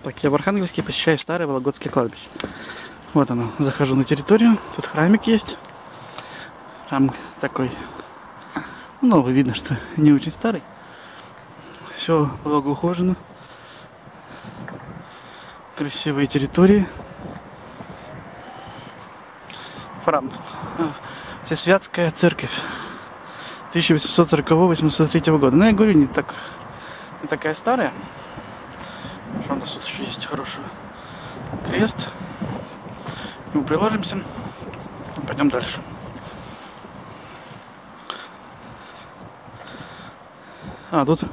Так, я в Архангельске посещаю старое Вологодское кладбище. Вот оно, захожу на территорию, тут храмик есть. Храм такой, новый, видно, что не очень старый. Все благоухожено. Красивые территории. Храм. Всесвятская церковь. 1840-1803 года. Ну, я говорю, не такая старая. Что у нас тут еще есть хороший крест. Мы приложимся. Пойдем дальше. А, тут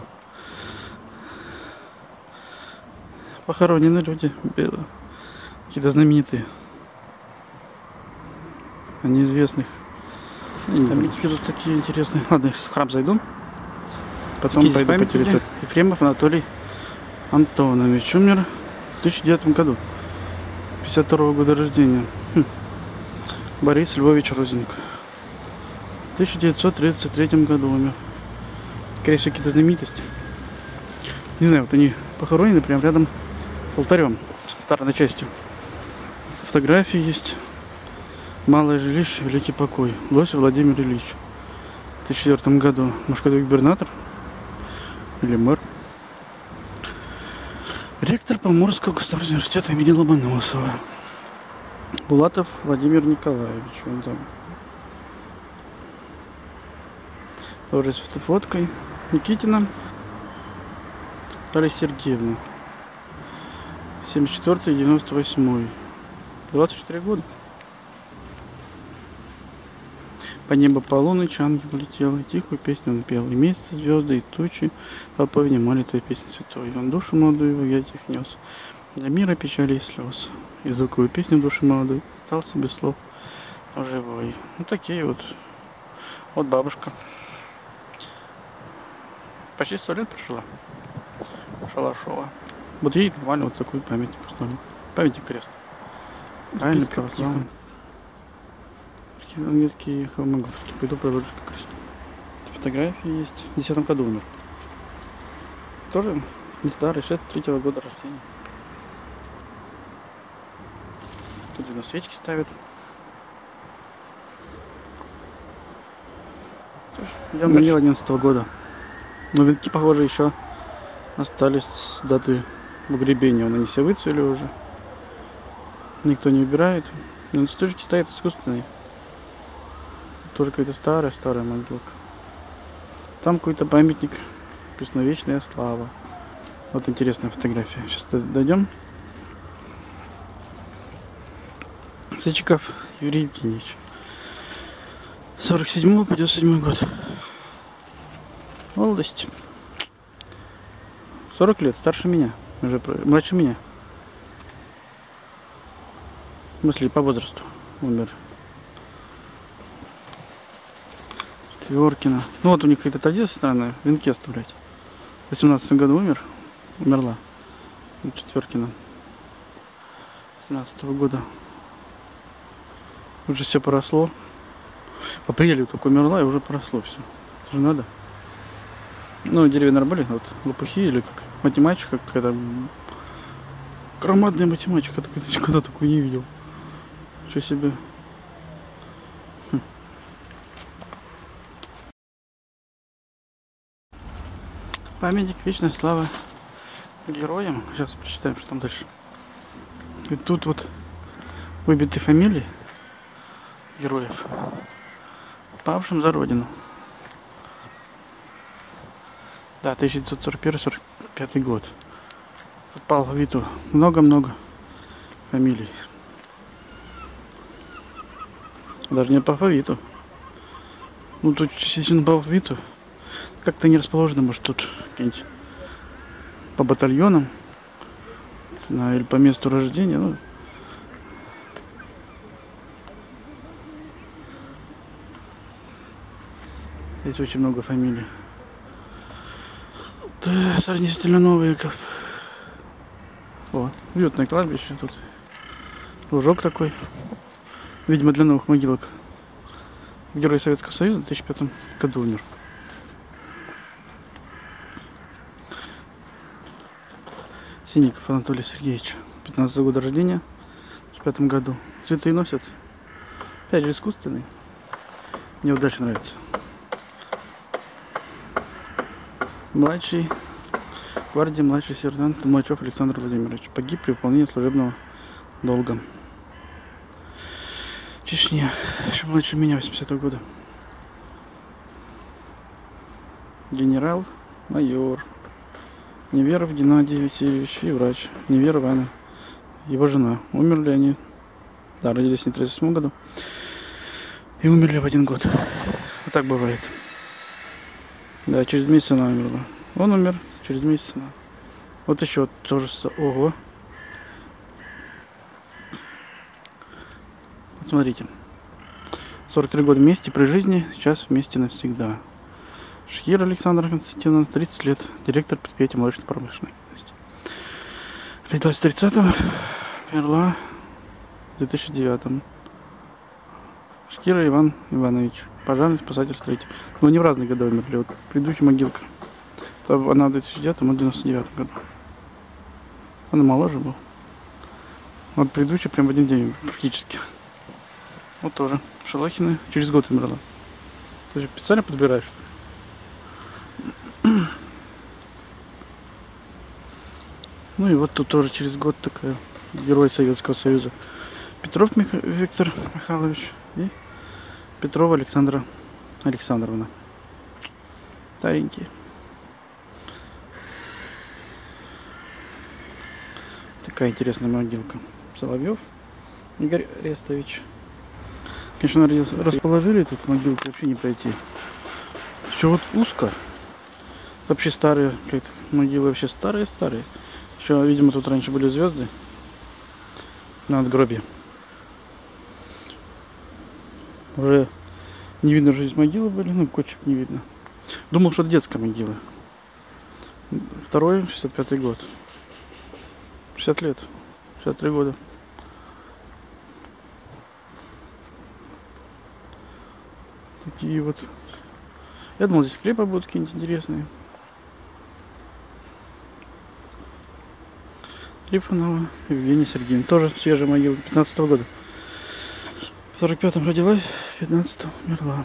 похоронены люди. Какие-то знаменитые. А неизвестных. Памятники тут такие интересные. Ладно, в храм зайду. Потом пойду по территории. Ефремов Анатолий Антонович умер в 2009 году. 52 года рождения. Борис Львович Розенко. В 1933 году умер. Скорее всего, какие-то знаменитости. Не знаю, вот они похоронены прямо рядом с алтарем, с алтарной частью. Фотографии есть. Малое жилище, великий покой. Лосев Владимир Ильич. В 2004 году. Может, когда губернатор? Или мэр? Ректор Поморского государственного университета имени Ломоносова. Булатов Владимир Николаевич. Он там. Тоже с фоткой. Никитина Наталья Сергеевна. 74-98. 24 года. По небу полуночь ангел летел, и тихую песню он пел. И месяц, звезды, и тучи толпой внимали той песни святой. Он душу молодую в объятиях нес, для мира печали и слез. И звуковую песню души молодой остался без слов, но живой. Вот такие вот. Вот бабушка. Почти 100 лет прожила. Шалашова. Вот ей нормально вот такой памятник поставили. Памятник крест. Правильно, православный. Архангельский Холмогорский. Пойду проложу по кресту. Фотографии есть. В 2010 году умер. Тоже не старый, 63-го года рождения. Тут на свечки ставят. Я могил 11 года. Но венки, похоже, еще остались с даты погребения. Они все выцвели уже. Никто не убирает. Но цветочки стоят искусственные. Только это старая могилка. Там какой-то памятник. Написано «Вечная слава». Вот интересная фотография. Сейчас дойдем. Сычиков Юрий Евгеньевич. 47 по 97 год. Молодость. 40 лет, старше меня. Уже младше меня. В смысле, по возрасту умер. Тверкина. Ну вот у них какая-то традиция странная, венки оставлять. В 18 году умерла. Четверкина. 17 года. Уже все поросло. В апреле только умерла и уже поросло все. Это же надо. Ну, деревья нормальные, вот лопухи или как математика какая-то. Громадная математика, я никогда такую не видел. Что себе. Памятник вечной славы героям. Сейчас прочитаем, что там дальше. И тут вот выбиты фамилии героев, павшим за родину. Да, 1941-45 год. Тут по алфавиту много-много фамилий. Даже не по алфавиту. Ну тут, естественно, по алфавиту. Как-то не расположено, может, тут где-нибудь по батальонам, или по месту рождения. Ну, здесь очень много фамилий. Да, сравнительно новые. О, уютное кладбище тут. Лужок такой. Видимо, для новых могилок. Герой Советского Союза в 2005 году умер. Синников Анатолий Сергеевич. 15 года рождения. В 5 году. Цветы носят. Опять же искусственный. Мне удачно нравится. Младший. Гвардии младший сержант Толмачев Александр Владимирович. Погиб при выполнении служебного долга. Чечня. Еще младше меня, 80-го года. Генерал-майор Неверов Геннадий Васильевич и врач Неверов Анна, его жена. Умерли они, да, родились в 1938 году и умерли в 1 год. Вот так бывает. Да, через месяц она умерла. Он умер, через месяц она. Вот еще вот тоже. Ого. Вот смотрите. 43 года вместе при жизни, сейчас вместе навсегда. Шхир Александр Константиновна, 30 лет, директор предприятия молочной промышленности. Родилась в 30-м, умерла в 2009-м. Шхира Иван Иванович, пожарный спасатель, строитель. Но они в разные годы умерли. Вот предыдущая могилка. Она в 2009-м, он в 99-м году. Она моложе был. Вот предыдущая прям в один день практически. Вот тоже. Шалахина через год умерла. Ты же специально подбираешь, что ли? Ну и вот тут тоже через год такая герой Советского Союза. Петров Виктор Михайлович и Петрова Александра Александровна. Старенькие. Такая интересная могилка. Соловьев Игорь Рестович. Конечно, расположили тут могилку, вообще не пройти. Все вот узко. Вообще старые, могилы вообще старые-старые. Еще, видимо, тут раньше были звезды на надгробии. Уже не видно, что здесь могилы были, ну, кочек не видно. Думал, что это детская могила. Второй, 65-й год. 60 лет, 63 года. Такие вот. Я думал, здесь скрепы будут какие-нибудь интересные. Трифонова Евгения Сергеевна. Тоже свежая могила, 15-го года. В 45-м родилась, в 15-м умерла.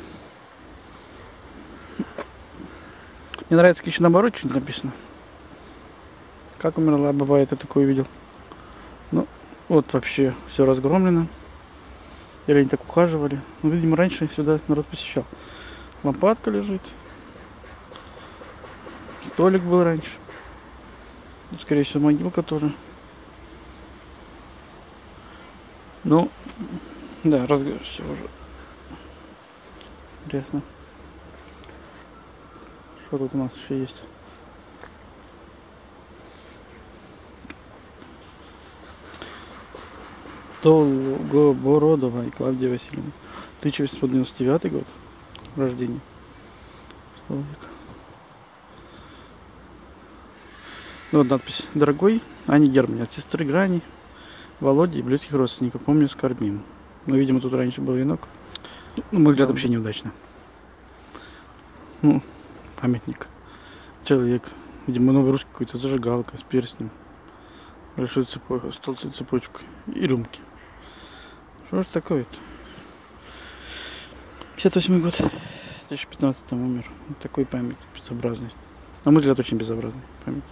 Мне нравится, как еще наоборот что-нибудь написано. Как умерла, бывает, я такое видел. Ну, вот вообще все разгромлено. Или они так ухаживали. Ну, видимо, раньше сюда народ посещал. Лампадка лежит. Столик был раньше. Тут, скорее всего, могилка тоже. Ну, да, все уже. Интересно. Что тут у нас еще есть? Долгобородова и Клавдия Васильевна. 1899 год рождения. Столбик. Ну, вот надпись. Дорогой Ане Германе, от сестры Грани, Володи и близких родственников. Помню, скорбим. Ну, видимо, тут раньше был венок. Ну, на мой взгляд, вообще неудачно. Ну, памятник. Человек. Видимо, новый русский какой-то, зажигалка с перстнем. Большой толстой цепочкой. И рюмки. Что же такое-то? 58 год. В 2015 умер. Вот такой памятник безобразный. На мой взгляд, очень безобразный памятник.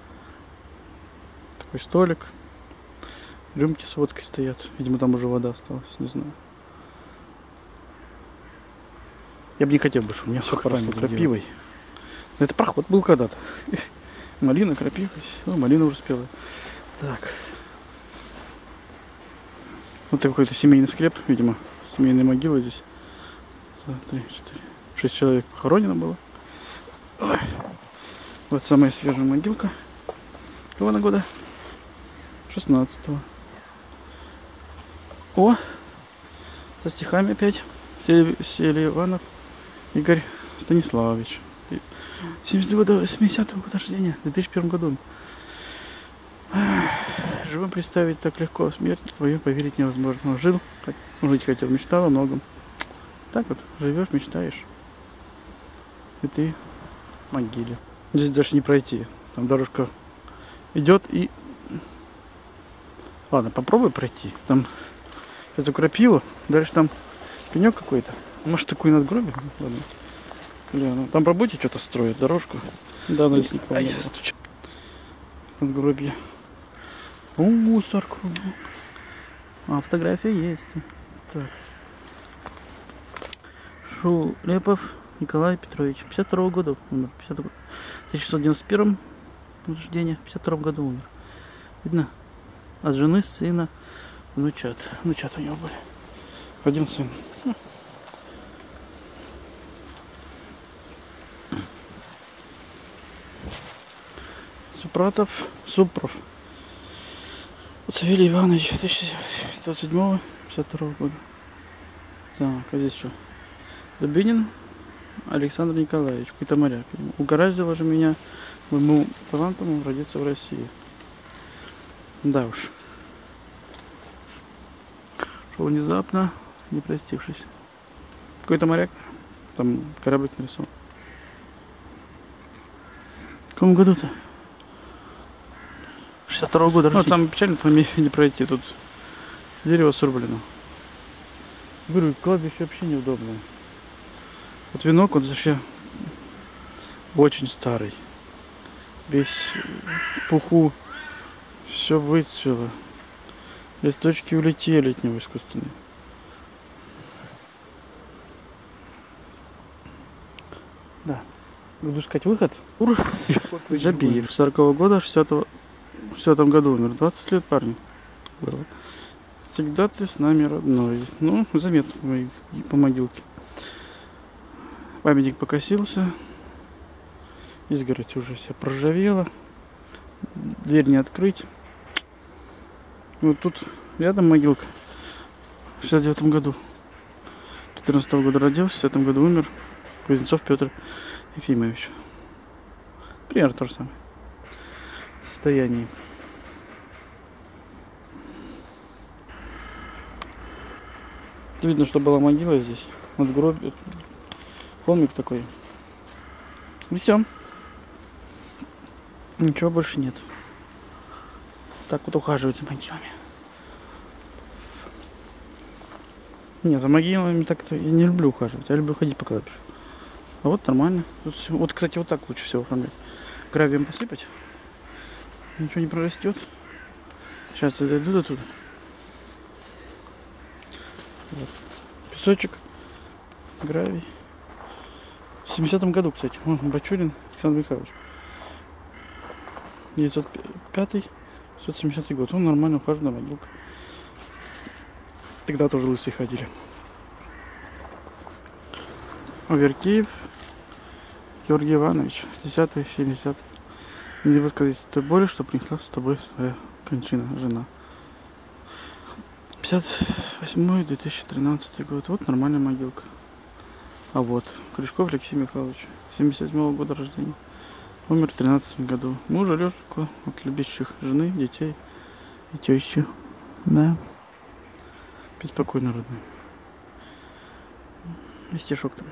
Такой столик. Рюмки с водкой стоят. Видимо, там уже вода осталась. Не знаю. Я бы не хотел больше. У меня все поросло крапивой. Это проход был когда-то. Малина, крапива. Все, малина уже спела. Так. Вот какой-то семейный склеп, видимо. Семейная могила здесь. 2, 3, 4, 6 человек похоронено было. Ой. Вот самая свежая могилка. Какого она года? 16-го. О! Со стихами опять. Селиванов Игорь Станиславович. 70-го года, 80-го года рождения. В 2001 году. Живым представить так легко. Смерть твою поверить невозможно. Он жил, жить хотел, мечтал о многом. Так вот, живешь, мечтаешь. И ты в могиле. Здесь даже не пройти. Там дорожка идет и Ладно, попробуй пройти. Там эту крапиву, дальше там пенек какой-то. Может, такой надгробие? Ладно. Ну, там по работе что-то строят, дорожку. Да, но здесь не помню. Надгробие. О, мусор кругом. А, фотография есть. Так. Шулепов Николай Петрович. 52 года умер. 1991 рождения. 52 году умер. Видно? От жены, сына, внучат. Внучат у него были. Один сын. Супров. Савелий Иванович, 1927-52 года. Так, а здесь что? Дубинин Александр Николаевич, какой-то моряк. Угораздило же меня моему талантам родиться в России. Да уж. Шел внезапно, не простившись. Какой-то моряк. Там кораблик нарисован. В каком году-то? 62-го года. Ну, самое печальное, по мне не пройти. Тут дерево срублено. Говорю, кладбище вообще неудобное. Вот венок, он вообще очень старый. Весь в пуху. Все выцвело. Листочки улетели от него искусственные. Да. Буду искать выход. Джабиев. 40-го года, 60-м году умер. 20 лет парню было. Всегда ты с нами родной. Ну, заметно по могилке. Памятник покосился. Изгородь уже вся проржавела. Дверь не открыть. Вот тут рядом могилка. В 69-м году. 14-го года родился, в 60-м году умер. Кузнецов Петр Ефимович. Примерно то же самое. Состояние. Видно, что была могила здесь. Надгробие. Холмик такой. И все. Ничего больше нет. Так вот ухаживать за могилами. Не, за могилами так-то я не люблю ухаживать. Я люблю ходить по кладбищу. А вот нормально. Тут, вот, кстати, вот так лучше всего оформлять. Гравием посыпать. Ничего не прорастет. Сейчас я дойду до туда. Вот. Песочек. Гравий. В 70-м году, кстати. Вон, Бачурин Александр Михайлович. 905-970 год. Он нормально ухаживает на могилку. Тогда тоже лысые ходили. Аверкиев Георгий Иванович. 10-й, 70-й. Не высказать той боли, что принесла с тобой своя кончина, жена. 58-2013 год. Вот нормальная могилка. А вот Крючков Алексей Михайлович. 77-го года рождения. Умер в 13 году. Мужа Лешку от любящих жены, детей и тещи. Да. Беспокойно родной. И стишок там.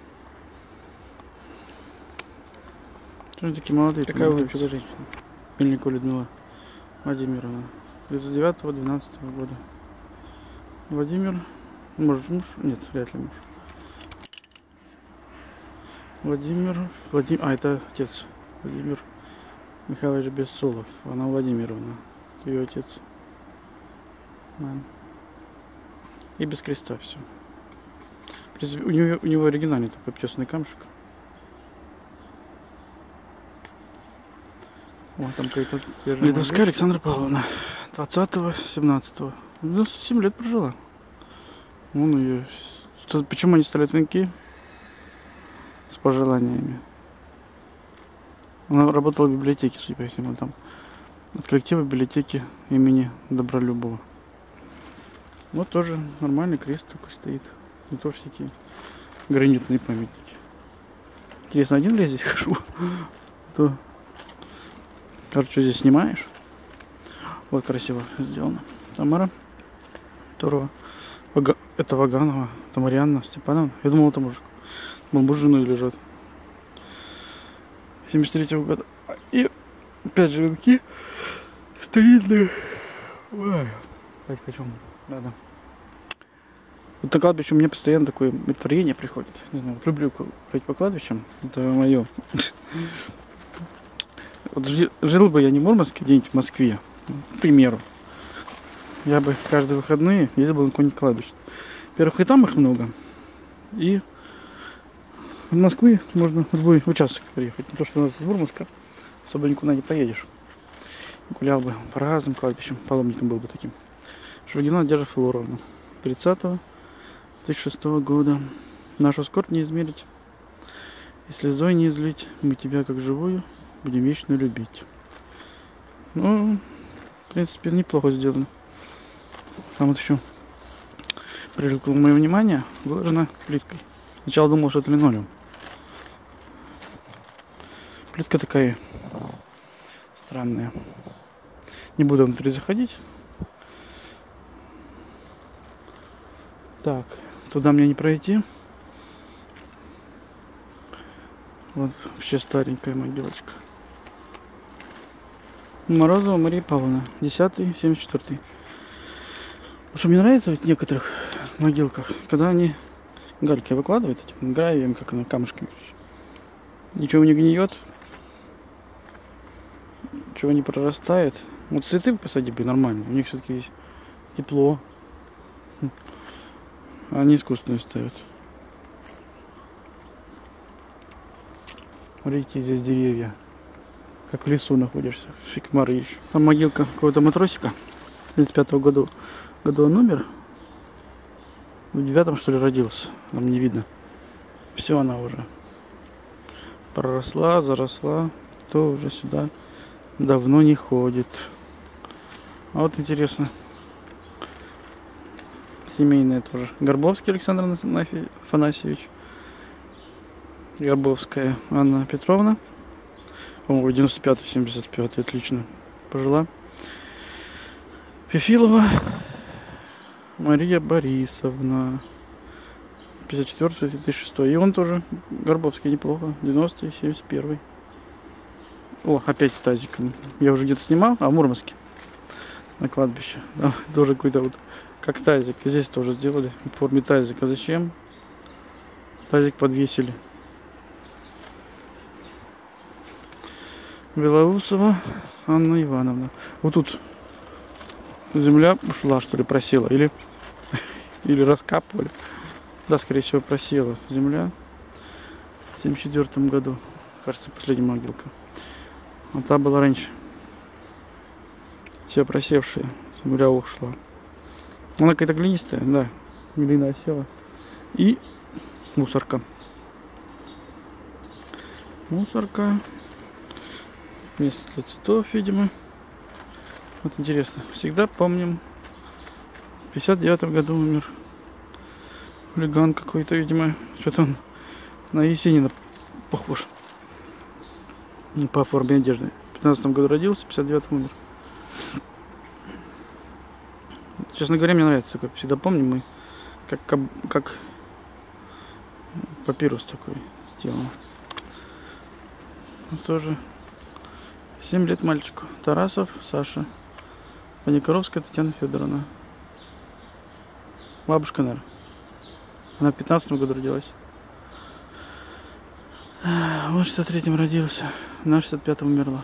Что такие молодые? Какая вы вообще женщина? Мельникова Людмила Владимировна. 39-12 года. Владимир. Может муж? Нет, вряд ли муж. Владимир. А, это отец. Владимир Михайлович Бессолов. Она Владимировна. Ее отец. И без креста все. У него оригинальный такой обтесанный камушек. Вот там какая-то Ледовская Александра Павловна. 20-го, 17-го. 97 лет прожила. Вон ее. Почему они ставят венки? С пожеланиями. Она работала в библиотеке, судя по всему, там. От коллектива библиотеки имени Добролюбова. Вот тоже нормальный крест такой стоит. Не то всякие гранитные памятники. Интересно, один ли я здесь хожу? То... Кажется, что здесь снимаешь? Вот красиво сделано. Тамара Турова. Это Ваганова. Это Марьяна Степановна. Я думал, это мужик. Муж с женой лежат. 73-го года. И опять же венки старинные. Ой, хочу. Надо. Вот на кладбище у меня постоянно такое творение приходит. Не знаю, вот люблю ходить по кладбищам. Это мое. Вот жил бы я не в Мурманске, где-нибудь в Москве, к примеру. Я бы каждые выходные ездил бы на какое-нибудь кладбище. Во-первых, и там их много. И в Москве можно в любой участок приехать. Не то, что у нас из Мурманска особо никуда не поедешь. Гулял бы по разным кладбищам, паломником был бы таким. Шульгина Надежда Флоровна. 30-го 2006 года. Нашу скорбь не измерить, и слезой не излить. Мы тебя, как живую, будем вечно любить. Ну, в принципе, неплохо сделано. Там вот еще привлекло мое внимание, выложена плиткой. Сначала думал, что это линолеум. Плитка такая странная. Не буду внутри заходить. Так, туда мне не пройти. Вот вообще старенькая могилочка. Морозова Мария Павловна, 10-й, 74-й. Что мне нравится в некоторых могилках, когда они гальки выкладывают, этим гравием, как на камушками. Ничего не гниет, ничего не прорастает. Вот цветы посадить бы нормально, у них все-таки есть тепло. Они искусственные ставят. Смотрите, здесь деревья. Как в лесу находишься. Фиг маришь. Там могилка какого-то матросика. 35-го года он умер. В 9-м, что ли, родился. Нам не видно. Все, она уже проросла, заросла. Кто уже сюда давно не ходит. А вот интересно. Семейная тоже. Горбовский Александр Афанасьевич. Горбовская Анна Петровна. По-моему, 95-75, отлично пожила. Фефилова Мария Борисовна. 54-2006. И он тоже Горбовский неплохо. 90-й, 71-й. О, опять с тазиком. Я уже где-то снимал, а в Мурманске. На кладбище. Там тоже какой-то вот как тазик. И здесь тоже сделали в форме тазика. Зачем? Тазик подвесили. Белоусова Анна Ивановна. Вот тут земля ушла, что ли, просела. Или раскапывали. Да, скорее всего, просела земля. В 74 году. Кажется, последняя могилка. А та была раньше. Все просевшая. Земля ушла. Она какая-то глинистая, да. Глина осела. И мусорка. Мусорка. Место для цветов, видимо. Вот интересно. Всегда помним. В 59 году умер. Хулиган какой-то, видимо. Что-то он на Есенина похож. По форме одежды. В 15 году родился, в 59 умер. Честно говоря, мне нравится такой. Всегда помним мы. Как папирус такой сделан. Тоже 7 лет мальчику. Тарасов Саша. Паникоровская Татьяна Федоровна. Бабушка, наверное. Она в 15 году родилась. Он в 63-м родился. На 65-м умерла.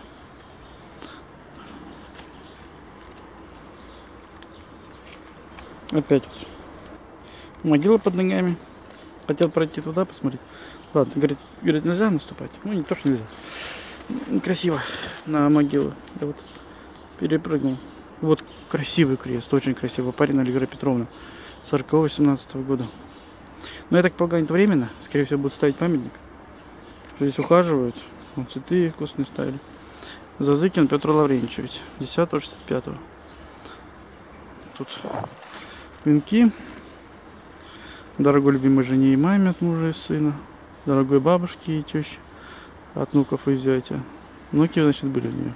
Опять вот. Могила под ногами. Хотел пройти туда, посмотреть. Ладно, говорит, нельзя наступать. Ну, не то, что нельзя. Красиво на могилу. Я вот перепрыгнул. Вот красивый крест, очень красиво. Парень Алигра Петровна. 40-18 года. Но я так полагаю, это временно. Скорее всего, будут ставить памятник. Здесь ухаживают. Вот цветы вкусные ставили. Зазыкин Петр Лавренчевич. 10-65. Тут венки. Дорогой любимой жене и маме от мужа и сына. Дорогой бабушке и теще. От внуков и зятя. Внуки, значит, были у нее.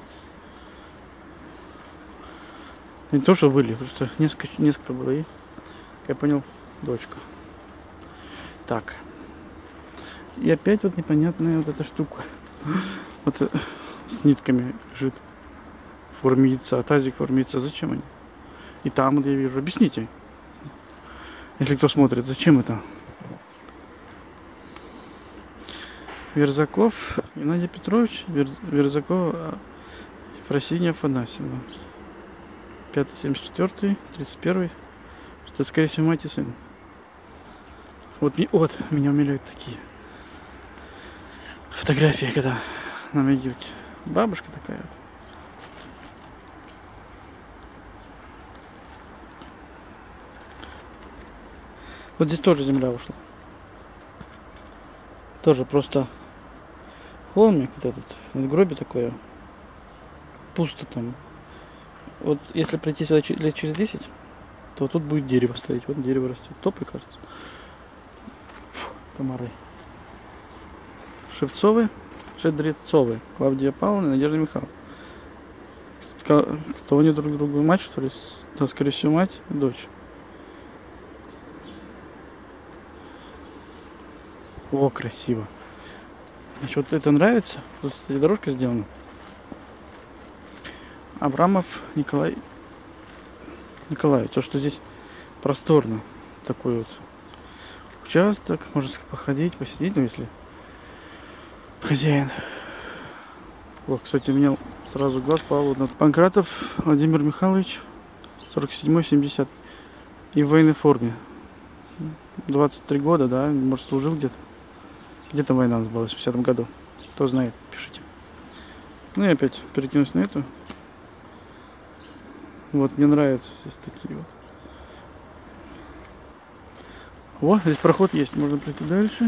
Не то, что были, просто несколько было. И, как я понял, дочка. Так. И опять вот непонятная вот эта штука. Вот с нитками лежит. В форме яйца. Тазик в форме яйца. Зачем они? И там, вот я вижу. Объясните. Если кто смотрит, зачем это? Верзаков Геннадий Петрович, Верзаков Ефросинья Афанасьевна. 5-74, 31, что, скорее всего, мать и сын. Вот меня умиляют такие фотографии, когда на могилке. Бабушка такая вот. Вот здесь тоже земля ушла. Тоже просто холмик вот этот, надгробие такое. Пусто там. Вот если прийти сюда лет через 10, то тут будет дерево стоять. Вот дерево растет. Тополь, кажется. Фу, комары. Шедрецовы. Клавдия Павловна, Надежда Михайловна. Кто они друг другу? Мать, что ли? Да, скорее всего, мать и дочь. О, красиво. Значит, вот это нравится. Тут, кстати, дорожка сделана. Абрамов Николай. То, что здесь просторно. Такой вот участок. Можно походить, посидеть, ну, если хозяин. Вот, кстати, у меня сразу глаз пал. Панкратов Владимир Михайлович. 47-70. И в военной форме. 23 года, да? Может, служил где-то. Где-то война у нас была в 80-м году. Кто знает, пишите. Ну и опять перекинусь на эту. Вот, мне нравятся здесь такие вот. О, здесь проход есть, можно пройти дальше.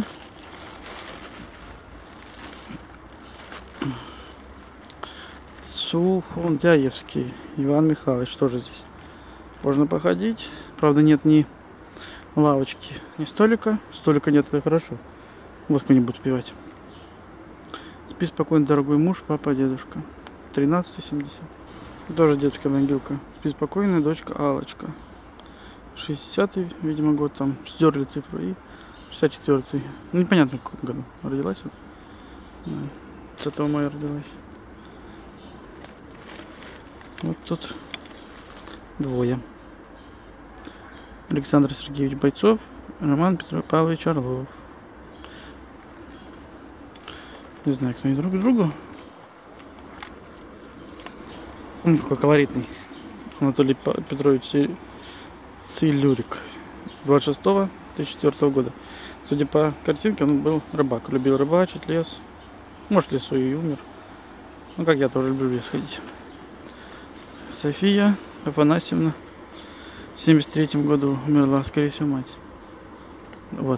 Сухондяевский Иван Михайлович тоже здесь. Можно походить. Правда, нет ни лавочки, ни столика. Столика нет, это хорошо. Вот кто-нибудь пивать. Спи спокойно, дорогой муж, папа, дедушка. 13-70. Тоже детская могилка. Спи спокойно, дочка Алочка. 60-й, видимо, год там. Стерли цифру. И 64-й. Ну, непонятно, в каком году родилась. 30 мая родилась. Вот тут двое. Александр Сергеевич Бойцов, Роман Павлович Орлов. Не знаю, кто они друг к другу. Он такой колоритный. Анатолий Петрович Цилюрик. 26-го 2004 года. Судя по картинке, он был рыбак. Любил рыбачить, лес. Может, в лесу и умер. Ну, как я тоже люблю в лес ходить. София Афанасьевна. В 73-м году умерла, скорее всего, мать. Вот.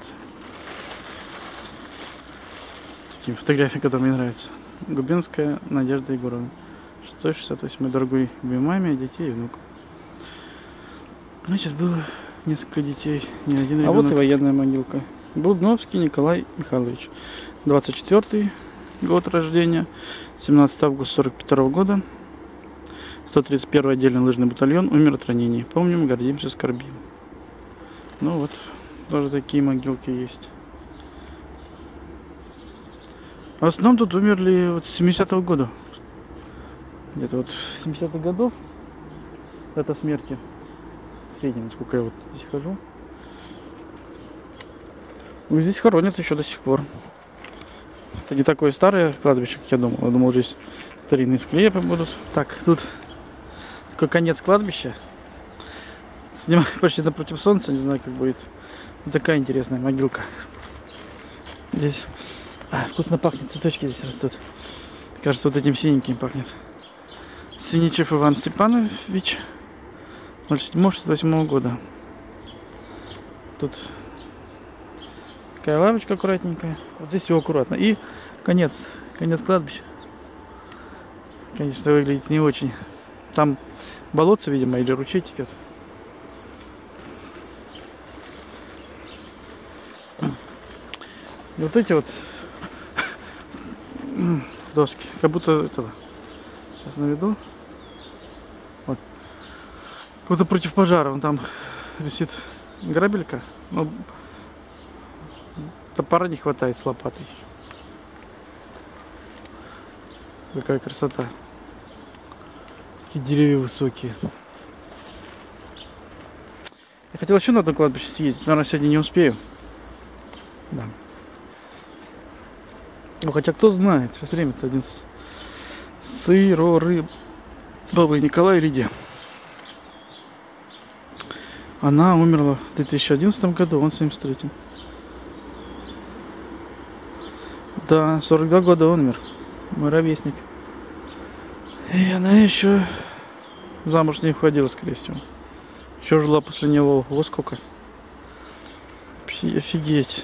Такие фотографии, которые мне нравятся. Губинская Надежда Егоровна. 668. Дорогой маме, детей и внуков. Значит, было несколько детей, не один ребенок. А вот и военная могилка. Будновский Николай Михайлович. 24-й год рождения. 17 августа 42 года. 131-й отдельный лыжный батальон. Умер от ранений. Помним, гордимся, скорбим. Ну вот, тоже такие могилки есть. В основном тут умерли вот с 70-го года. Где-то вот с 70-х годов. Дата смерти. В среднем, сколько я вот здесь хожу. Ну, здесь хоронят еще до сих пор. Это не такое старое кладбище, как я думал. Я думал, здесь старинные склепы будут. Так, тут такой конец кладбища. Снимаю почти напротив солнца, не знаю, как будет. Вот такая интересная могилка. Здесь вкусно пахнет, цветочки здесь растут. Кажется, вот этим синеньким пахнет. Свиничев Иван Степанович. 07-68 года. Тут такая лавочка аккуратненькая. Вот здесь все аккуратно. И конец кладбища. Конечно, выглядит не очень. Там болотце, видимо, или ручей текет. И вот эти вот доски, как будто этого. Сейчас наведу. Вот. Вот против пожара. Вон там висит грабелька. Но топора не хватает с лопатой. Какая красота. Такие деревья высокие. Я хотел еще на одно кладбище съездить, наверное, сегодня не успею. Да. Ну, хотя кто знает, сейчас время-то 11. Сыроры бабы Николая Лидия. Она умерла в 2011 году, он в 73-м. Да, 42 года он умер. Мой ровесник. И она еще замуж не выходила, скорее всего. Еще жила после него. Вот сколько. Офигеть.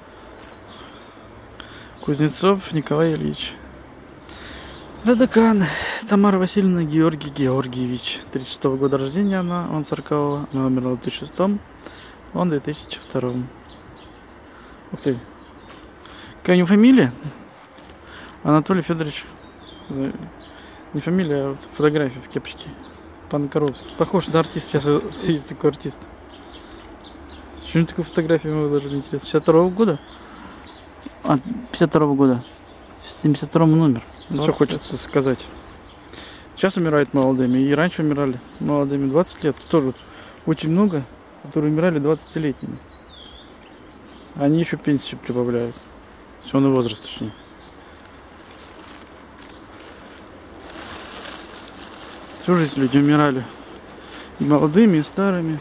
Кузнецов Николай Ильич. Радакан Тамара Васильевна Георгий Георгиевич. 36-го года рождения она, он 40-го. Она умерла в 2006-м, он в 2002-м. Ух ты. Какая у него фамилия? Анатолий Федорович. Не фамилия, а вот фотография в кепочке. Панкаровский. Похож на артиста. Сейчас есть такой артист. Почему такую фотографию мы выложили, интересно? 62-го года? А, 52-го года. В 72-м он умер. Что хочется сказать. Сейчас умирают молодыми. И раньше умирали молодыми. 20 лет. Тоже очень много, которые умирали 20-летними. Они еще пенсию прибавляют. Пенсионный возраст, точнее. Всю жизнь люди умирали. И молодыми, и старыми.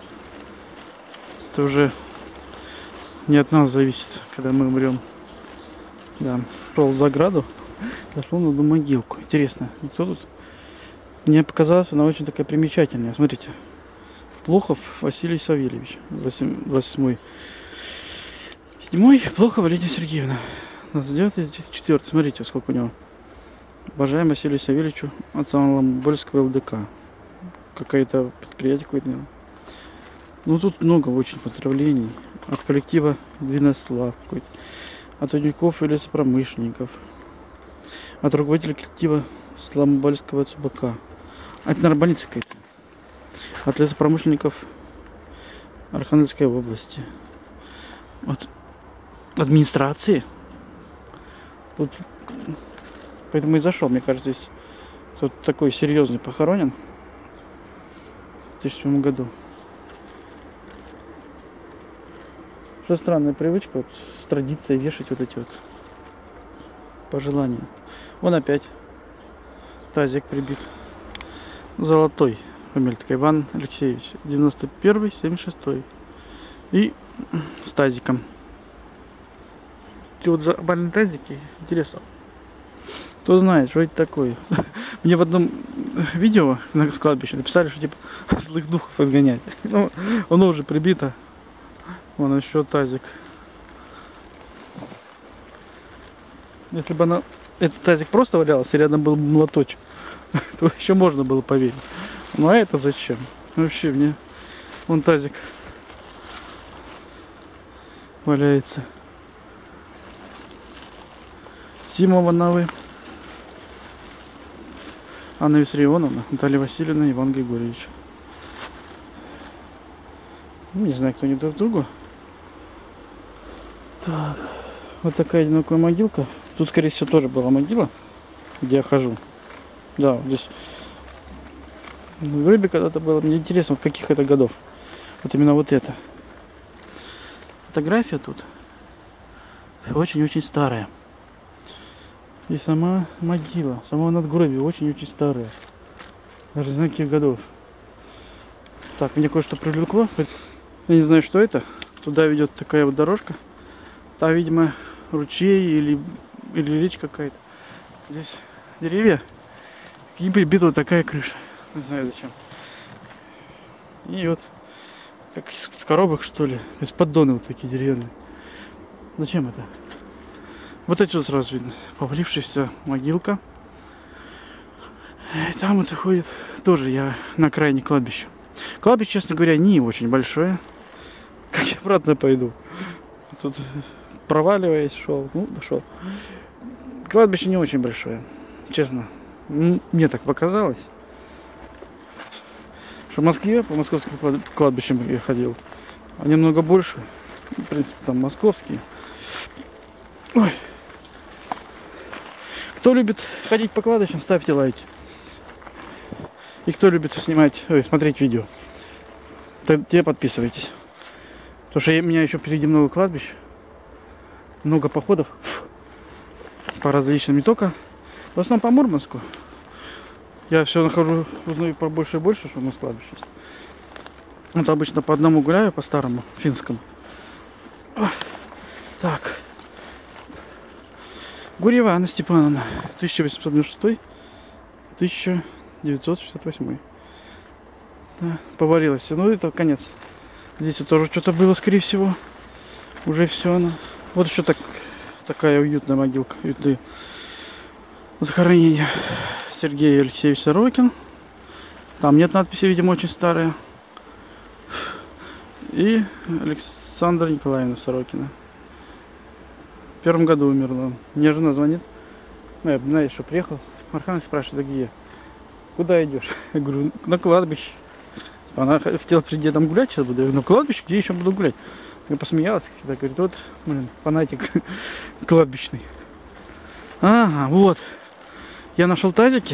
Это уже не от нас зависит, когда мы умрем. Да. Шел за ограду, зашел на одну могилку. Интересно, кто тут? Мне показалось, она очень такая примечательная. Смотрите. Плохов Василий Савельевич. 8-й. 7-й. Плохова Лидия Сергеевна. 29-й. Смотрите, сколько у него. Обожаем Василию Савельевичу от Самоломбольского ЛДК. Какое-то предприятие какое-то. Ну тут много очень поздравлений. От коллектива Двинослав какой-то. От удников и лесопромышленников. От руководителя коллектива Сломбольского ЦБК. А это, наверное, больница какая-то. От лесопромышленников Архангельской области. От администрации. Тут... Поэтому и зашел. Мне кажется, здесь кто-то такой серьезный похоронен. В 2007 году. Что странная привычка, вот, с традицией вешать вот эти вот пожелания. Вон опять тазик прибит. Золотой. Фамилия такая, Иван Алексеевич. 91-й, 76-й. И с тазиком. Эти вот забавные тазики. Интересно. Кто знает, что это такое. Мне в одном видео на кладбище написали, что типа злых духов отгонять. Ну, оно уже прибито. Вон еще тазик. Если бы этот тазик просто валялся, и рядом был молоточек, то еще можно было поверить. Ну а это зачем? Вообще мне вон тазик валяется. Симова Навы, Анна Виссарионовна, Наталья Васильевна, Иван Григорьевич. Ну, не знаю, кто они друг другу. Так, вот такая одинокая могилка. Тут, скорее всего, тоже была могила, где я хожу. Да, вот здесь в Рыбе когда-то было. Мне интересно, вот каких это годов. Вот именно вот это. Фотография тут очень-очень старая. И сама могила, само надгробие очень-очень старое. Даже не знаю, каких годов. Так, мне кое-что привлекло. Я не знаю, что это. Туда ведет такая вот дорожка. Там, видимо, ручей или речка какая-то. Здесь деревья. И прибита вот такая крыша. Не знаю зачем. И вот как из коробок, что ли. То есть поддоны вот такие деревянные. Зачем это? Вот эти вот сразу видно. Повалившаяся могилка. И там вот ходит тоже я на окраине кладбища. Кладбище, честно говоря, не очень большое. Как я обратно пойду. Тут проваливаясь шел. Ну, дошел. Кладбище не очень большое. Честно. Мне так показалось. Что в Москве, по московским кладбищам я ходил. Они много больше. В принципе, там московские. Ой. Кто любит ходить по кладбищам, ставьте лайки. И кто любит смотреть видео. Те подписывайтесь. Потому что у меня еще впереди много кладбищ, много походов по различным, не только, в основном по Мурманску. Я все нахожу, узнаю побольше и больше, что у нас кладбище есть. Вот обычно по одному гуляю, по старому, финскому. Так. Гурьева Анна Степановна, 1896-1968. Да, поварилась все. Ну, это конец. Здесь вот тоже что-то было, скорее всего. Уже все она. Вот еще такая уютная могилка. Уютные захоронения. Сергей Алексеевич Сорокин. Там нет надписи, видимо, очень старая. И Александра Николаевна Сорокина. В 1 году умерла. Мне жена звонит. Ну, я, знаешь, что приехал. Архан спрашивает, да где? Куда идешь? Я говорю, на кладбище. Она хотела при дедом гулять, сейчас буду. Я говорю, на кладбище, где еще буду гулять? Я посмеялась. Я говорю, вот, блин, фанатик кладбищный. Ага, вот. Я нашел тазики.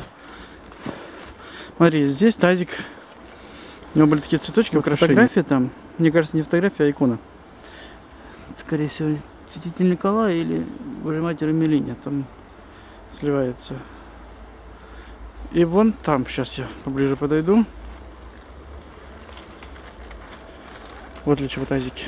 Смотри, здесь тазик. У него были такие цветочки, вот фотография там. Мне кажется, не фотография, а икона. Скорее всего, святитель Николай или Божья Матерь Емелиния. Там сливается. И вон там, сейчас я поближе подойду. Вот для чего тазики.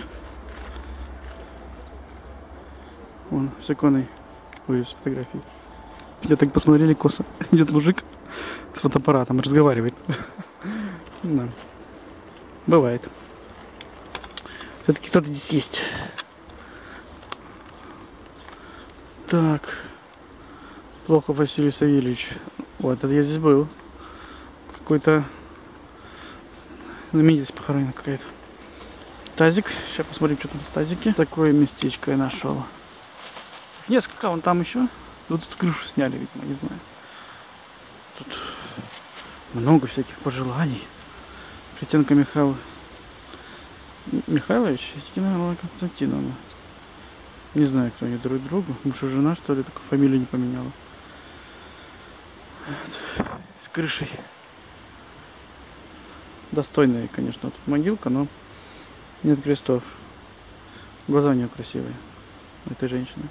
Вон, с иконой. Ой, с фотографией. Я так посмотрели косо. Идет мужик с фотоаппаратом, разговаривает. Да. Бывает. Все-таки кто-то здесь есть. Так. Плохов Василий Савельевич. Вот, это я здесь был. Какой-то знаменитость похоронена какая-то. Тазик. Сейчас посмотрим, что там в тазике. Такое местечко я нашел. Несколько, вон там еще. Вот тут крышу сняли, видимо, не знаю. Тут много всяких пожеланий. Котенко Михаил Михайлович и Тикина Константиновна. Не знаю, кто они друг другу. Муж и жена, что ли, только фамилию не поменяла. Вот. С крышей. Достойная, конечно, тут могилка, но нет крестов. Глаза у нее красивые. У этой женщины.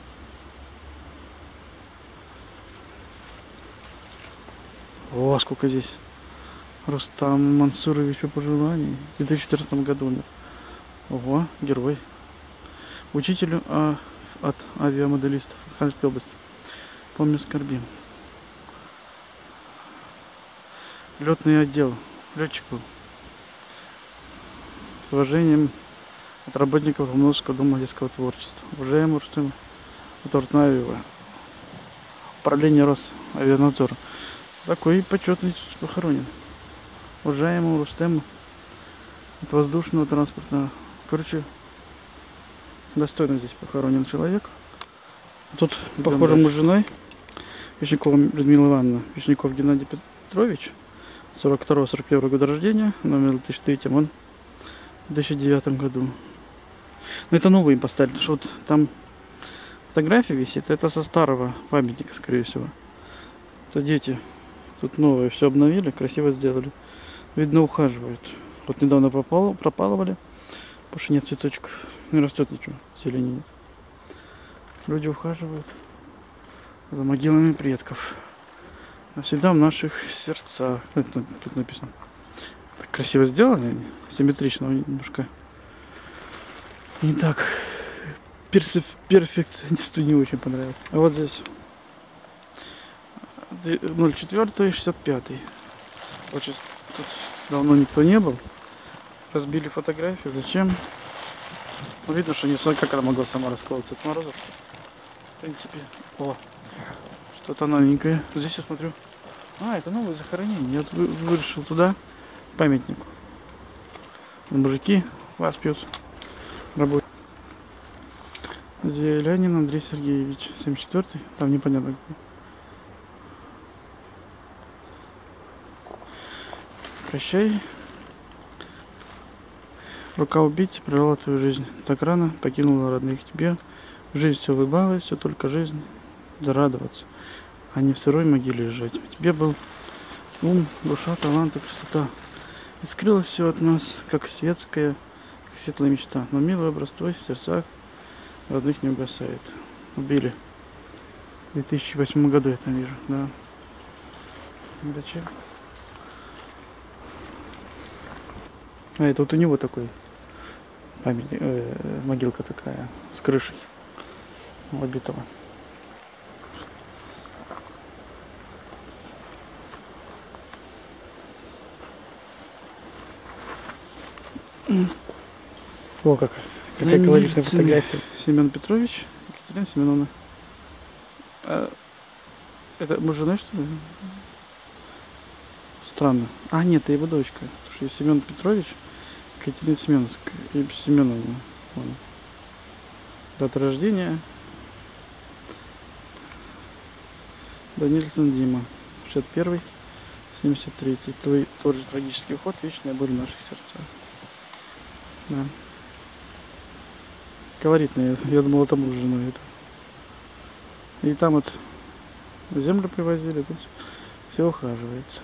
О, сколько здесь. Рустам Мансуровичу пожеланий. В 2014 году умер. Ого, герой. Учителю от авиамоделистов Архангельской области. Помню, скорбим. Летный отдел. Летчик был. С уважением от работников Ломоносовского дома детского творчества. Уважаемый Рустам Тортнаева. Управление Росавианадзора. Такой почетный похоронен. Уважаемому Рустему от воздушного транспортного. Короче, достойно здесь похоронен человек. Тут, похоже, мы с женой. Вишнякова Людмила Ивановна. Вишняков Геннадий Петрович. 42-41 года рождения. Номер 1003. Он в 2009 году. Но это новый им поставили. Потому что вот там фотография висит. Это со старого памятника, скорее всего. Это дети. Тут новое все обновили, красиво сделали. Видно, ухаживают. Вот недавно пропалывали, потому что нет цветочков. Не растет ничего, зелени нет. Люди ухаживают за могилами предков. Навсегда в наших сердцах. Это тут написано. Так красиво сделано, симметрично, немножко не так. Перфекционисту не очень понравилось. А вот здесь 04-65. Вот сейчас тут давно никто не был. Разбили фотографию. Зачем? Ну, видно, что не как она могла сама расколоться от морозов. В принципе. О, что-то новенькое. Здесь я смотрю. А, это новое захоронение. Я вышел туда, к памятнику. Мужики вас пьют. Работают. Зелянин Андрей Сергеевич. 74-й. Там непонятно. Прощай. Рука убийцы прервала твою жизнь. Так рано покинула родных тебе. В жизнь все улыбалась, все только жизнь. Да радоваться, а не в сырой могиле лежать. В тебе был ум, душа, талант и красота. И скрылось все от нас, как светская, как светлая мечта. Но милый образ твой в сердцах родных не угасает. Убили. В 2008 году я там вижу, да. Зачем? А это вот у него такой памятник, могилка такая с крышей обитого. О, какая колоритная фотография. Семен Петрович, Екатерина Семеновна. Это муж жены, что ли? Странно. А, нет, это его дочка. Потому что есть Семен Петрович, Екатерина Семеновна. Дата рождения. Данильсон Дима. 61-й, 73-й. Твой тоже трагический уход, вечная боль в наших сердцах. Да. Колоритная. Я думал, это муж с женой. Это. И там вот землю привозили, тут все ухаживается.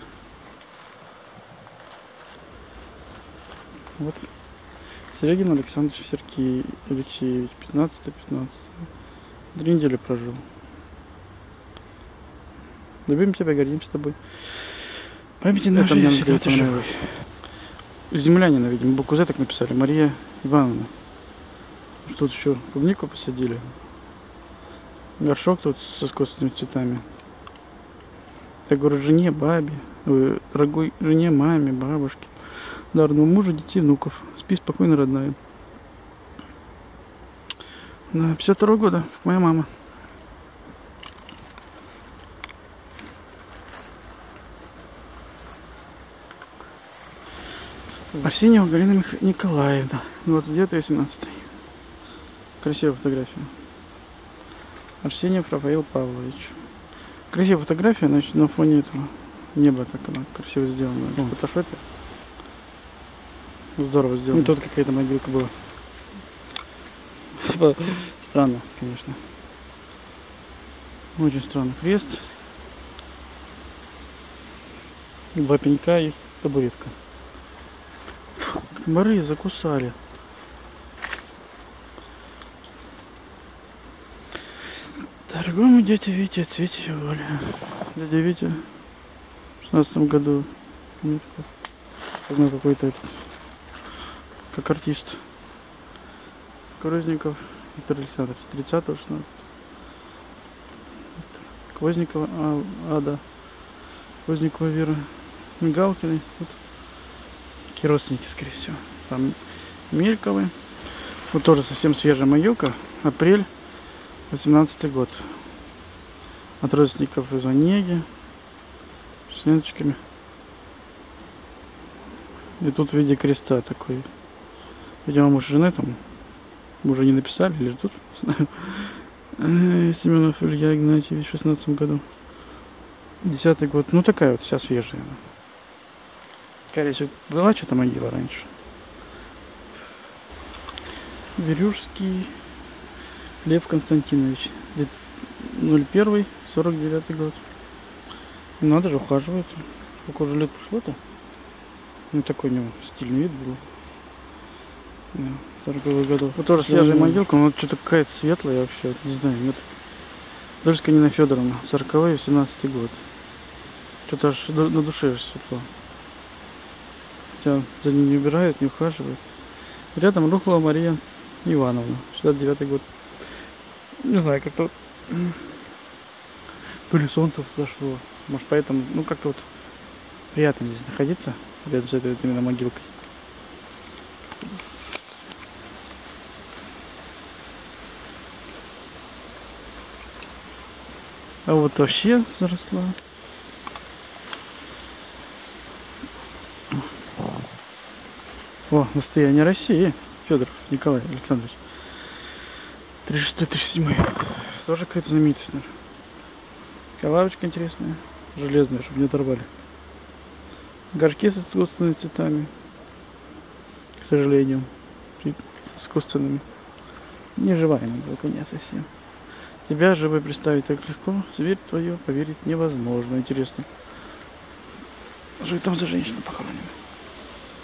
Вот. Серегин Александр Алексеевич, 15. 3 недели прожил. Любим тебя, гордимся тобой. Памяти нашей мне всегда понравилось. Землянина, видимо, букву Z так написали. Мария Ивановна. Тут еще клубнику посадили. Горшок тут с искусственными цветами. Я говорю, жене, бабе, дорогой жене, маме, бабушке, дарному мужу, детей, внуков. Спи спокойно, родная. Да, 52-го года, как моя мама. Арсеньева Галина Николаевна, 29-18. Красивая фотография. Арсеньев Рафаил Павлович. Красивая фотография, значит, на фоне этого неба так она красиво сделана. В фотошопе. Здорово сделано. И тут какая-то могилка была. Странно, конечно. Очень странно. Крест. 2 пенька и табуретка. Комары закусали. Дорогому дяде Вите, ответьте Оля. Дядя Витя в 16 году. Какой-то этот, как артист. Крузников Виктор Александрович, 30-го, 16. Квозникова Ада. Квозникова Вера. Мигалкины. Вот. Такие родственники, скорее всего. Там Мельковы. Вот тоже совсем свежая могилка. Апрель 18 год. От родственников из Онеги. С ленточками. И тут в виде креста такой. Видимо, муж и жена там. Мужа не написали или ждут. Семенов Илья Игнатьевич в 16 году. 10-й год. Ну такая вот вся свежая. Скорее всего, была что-то могила раньше. Верюжский Лев Константинович. 01-й, 49-й год. Надо же, ухаживает. Сколько уже лет прошло-то? Ну такой у него стильный вид был. Да, 40-х годов. Вот тоже свежая могилка, но что-то какая-то светлая вообще. Не знаю, нет. Дольская Нина Федоровна, 40-й, 18-й год. Что-то аж на душе светло. Хотя за ним не убирают, не ухаживают. Рядом Рухлова Мария Ивановна, 69-й год. Не знаю, как-то то ли солнце взошло. Может поэтому, ну как-то вот приятно здесь находиться, рядом с этой вот именно могилкой. А вот вообще заросла. О, настояние России. Федоров Николай Александрович. 36-37. Тоже какая-то знаменитость, наверное. Лавочка интересная. Железная, чтобы не оторвали. Горшки с искусственными цветами. К сожалению. С искусственными. Неживаемый был, конечно, совсем. Тебя живой представить так легко. Зверь твою поверить невозможно. Интересно. Что это там за женщина похоронена?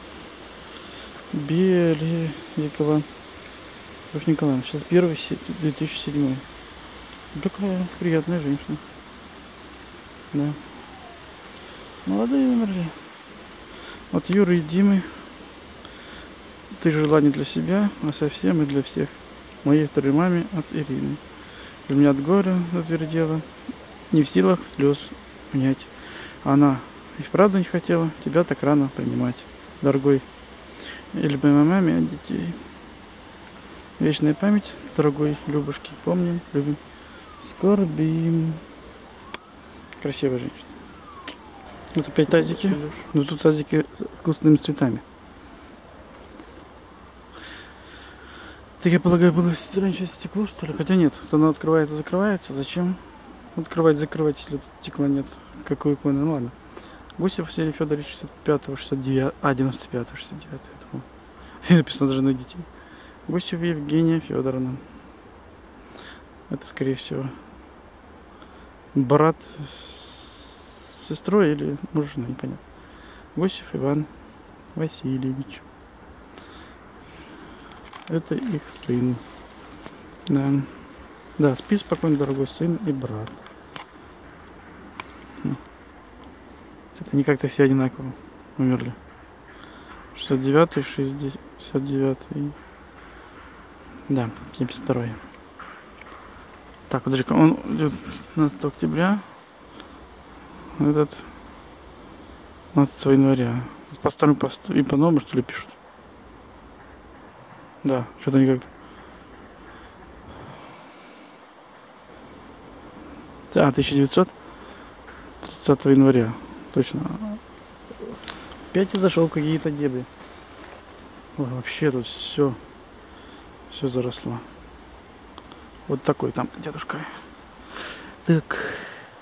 Беликова Николаевна, 61 2007. Такая приятная женщина. Да. Молодые умерли. От Юры и Димы. Ты желание для себя, а совсем и для всех. Моей второй маме от Ирины. Для меня от горя затвердела, не в силах слез унять. Она и вправду не хотела тебя так рано принимать, дорогой и любимой маме от детей. Вечная память, дорогой Любушки, помним, любим, скорбим. Красивая женщина. Вот опять тазики. Но тут тазики с вкусными цветами. Так я полагаю, было раньше стекло, что ли? Хотя нет, вот оно открывается, закрывается. Зачем открывать, закрывать, если стекла нет? Какой иконы? Ну ладно. Гусев Василий Федорович 65-го, 69, 95-го, 69-го, я думал. И написано даже на детей. Гусев Евгения Федоровна. Это, скорее всего, брат с сестрой или мужчина, непонятно. Гусев Иван Васильевич. Это их сын. Да. Да, спи спокойно, дорогой сын и брат. Это они как-то все одинаково умерли. 69-й, 69-й. Да, 72-й. Так, подожди, он идет 15 октября. Этот 15 января. По старому посту и по новому, что ли, пишут? Да, что-то никак. Да, 1930 января. Точно. Опять я зашел в какие-то дебри. Ой, вообще тут все заросло. Вот такой там дедушка. Так.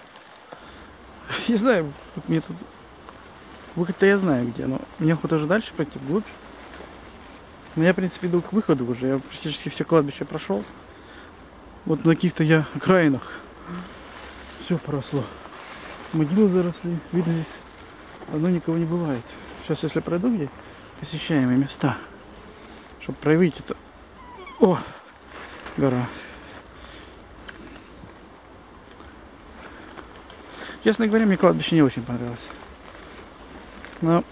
Не знаю, мне тут... Выход-то я знаю где, но мне охота уже дальше пойти вглубь. Но я, в принципе, иду к выходу уже. Я практически все кладбище прошел. Вот на каких-то я окраинах. Все поросло. Могилы заросли. Видно, здесь давно никого не бывает. Сейчас, если пройду где посещаемые места, чтобы проявить-то. О, гора. Честно говоря, мне кладбище не очень понравилось. Но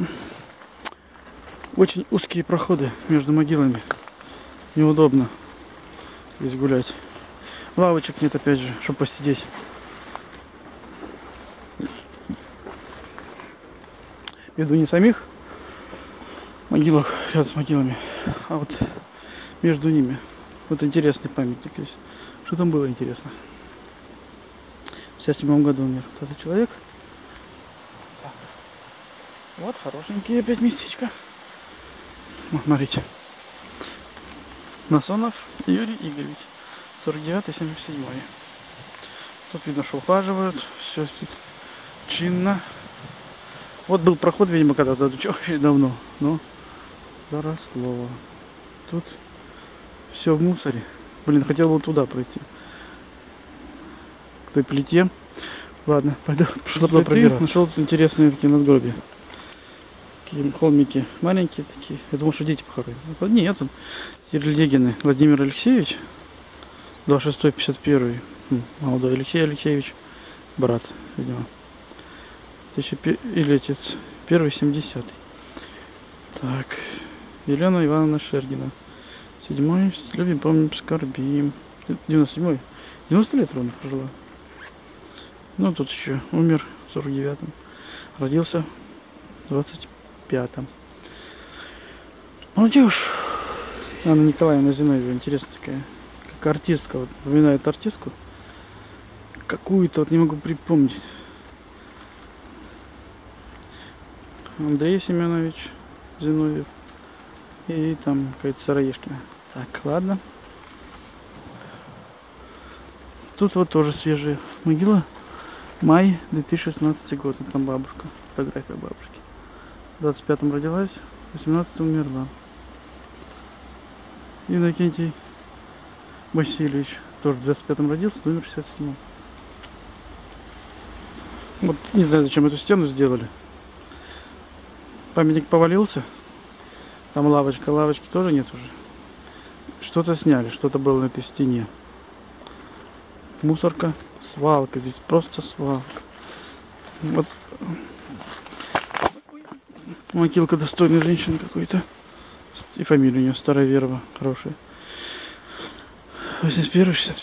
очень узкие проходы между могилами. Неудобно здесь гулять. Лавочек нет, опять же, чтобы посидеть. Веду не самих могилах, рядом с могилами, а вот между ними. Вот интересный памятник есть. Что там было интересно? В 1957 году умер этот человек. Так. Вот хорошенький опять местечко. Вот, смотрите. Насонов Юрий Игоревич. 49-77. Тут видно, что ухаживают. Все чинно. Вот был проход, видимо, когда-то очень давно. Но заросло. Тут все в мусоре. Блин, хотел бы туда пройти. К той плите. Ладно, пойду туда пробираться. Нашел тут интересные такие надгробия. Такие холмики маленькие такие. Я думал, что дети похоронены. Нет, он Терлегин Владимир Алексеевич. 26-51. Молодой Алексей Алексеевич. Брат, видимо. Или отец. 1-70. Так. Елена Ивановна Шергина. 7-й. Любим, помним, скорбим. 97-й. 90 лет ровно прожила. Ну, тут еще умер в 49-м. Родился в 25-м. Молодежь. Анна Николаевна Зиновьева. Интересная такая. Как артистка. Вот, напоминает артистку. Какую-то, вот не могу припомнить. Андрей Семенович Зиновьев. И там какая-то Сыроежкина. Так, ладно. Тут вот тоже свежая могила. Май 2016 год. Там бабушка. Фотография бабушки. В 25-м родилась, в 18-м умерла. Иннокентий Васильевич. Тоже в 25-м родился, умер в 67-м. Вот не знаю, зачем эту стену сделали. Памятник повалился. Там лавочка, лавочки тоже нет уже. Что-то сняли, что-то было на этой стене. Мусорка, свалка, здесь просто свалка. Вот могилка достойной женщины какой-то. И фамилия у нее Староверова, хорошая. 81-65.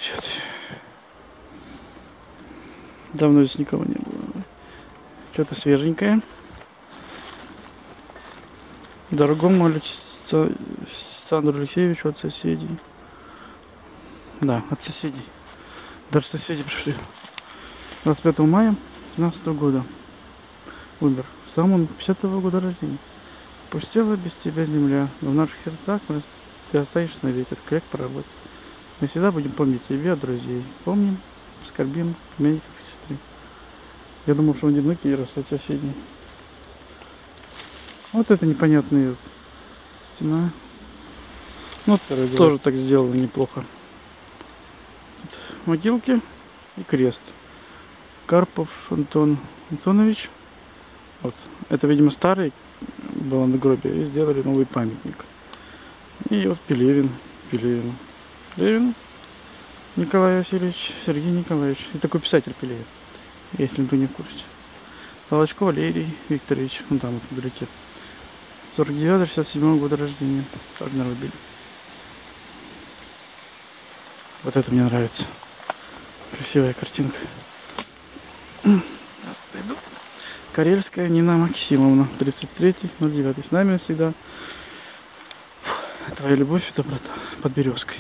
Давно здесь никого не было. Что-то свеженькое. Дорогому Александру Алексеевичу от соседей. Да, от соседей. Даже соседи пришли. 25 мая 15 года. Умер. Сам он 50-го года рождения. Пустела без тебя земля, но в наших сердцах ты останешься навеки. Это крек проработать. Мы всегда будем помнить тебя, друзей. Помним, скорбим племянников и сестры. Я думал, что он одинокий раз от соседей. Вот это непонятная вот стена. Вот тоже так сделано неплохо. Тут могилки и крест. Карпов Антон Антонович. Вот. Это, видимо, старый был надгробие. И сделали новый памятник. И вот Пелевин. Пелевин Николай Васильевич, Сергей Николаевич. И такой писатель Пелевин, если вы не в курсе. Волочко Валерий Викторович. Вон там вот вдалеке. 49-67 года рождения. Так народ били. Вот это мне нравится. Красивая картинка. Сейчас пойду. Карельская Нина Максимовна. 33-09. С нами всегда. Твоя любовь и доброта. Под березкой.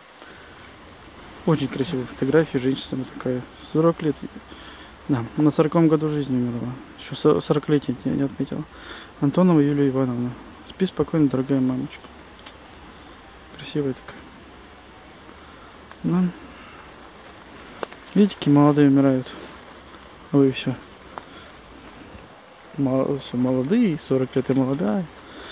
Очень красивая фотография. Женщина такая. 40 лет. Да, на 40-м году жизни умерла. Еще 40-летие я не отметила. Антонова Юлия Ивановна. Спи спокойно, дорогая мамочка. Красивая такая. Да. Видите, какие молодые умирают. А вы все. Молодые, 40 лет и молодая.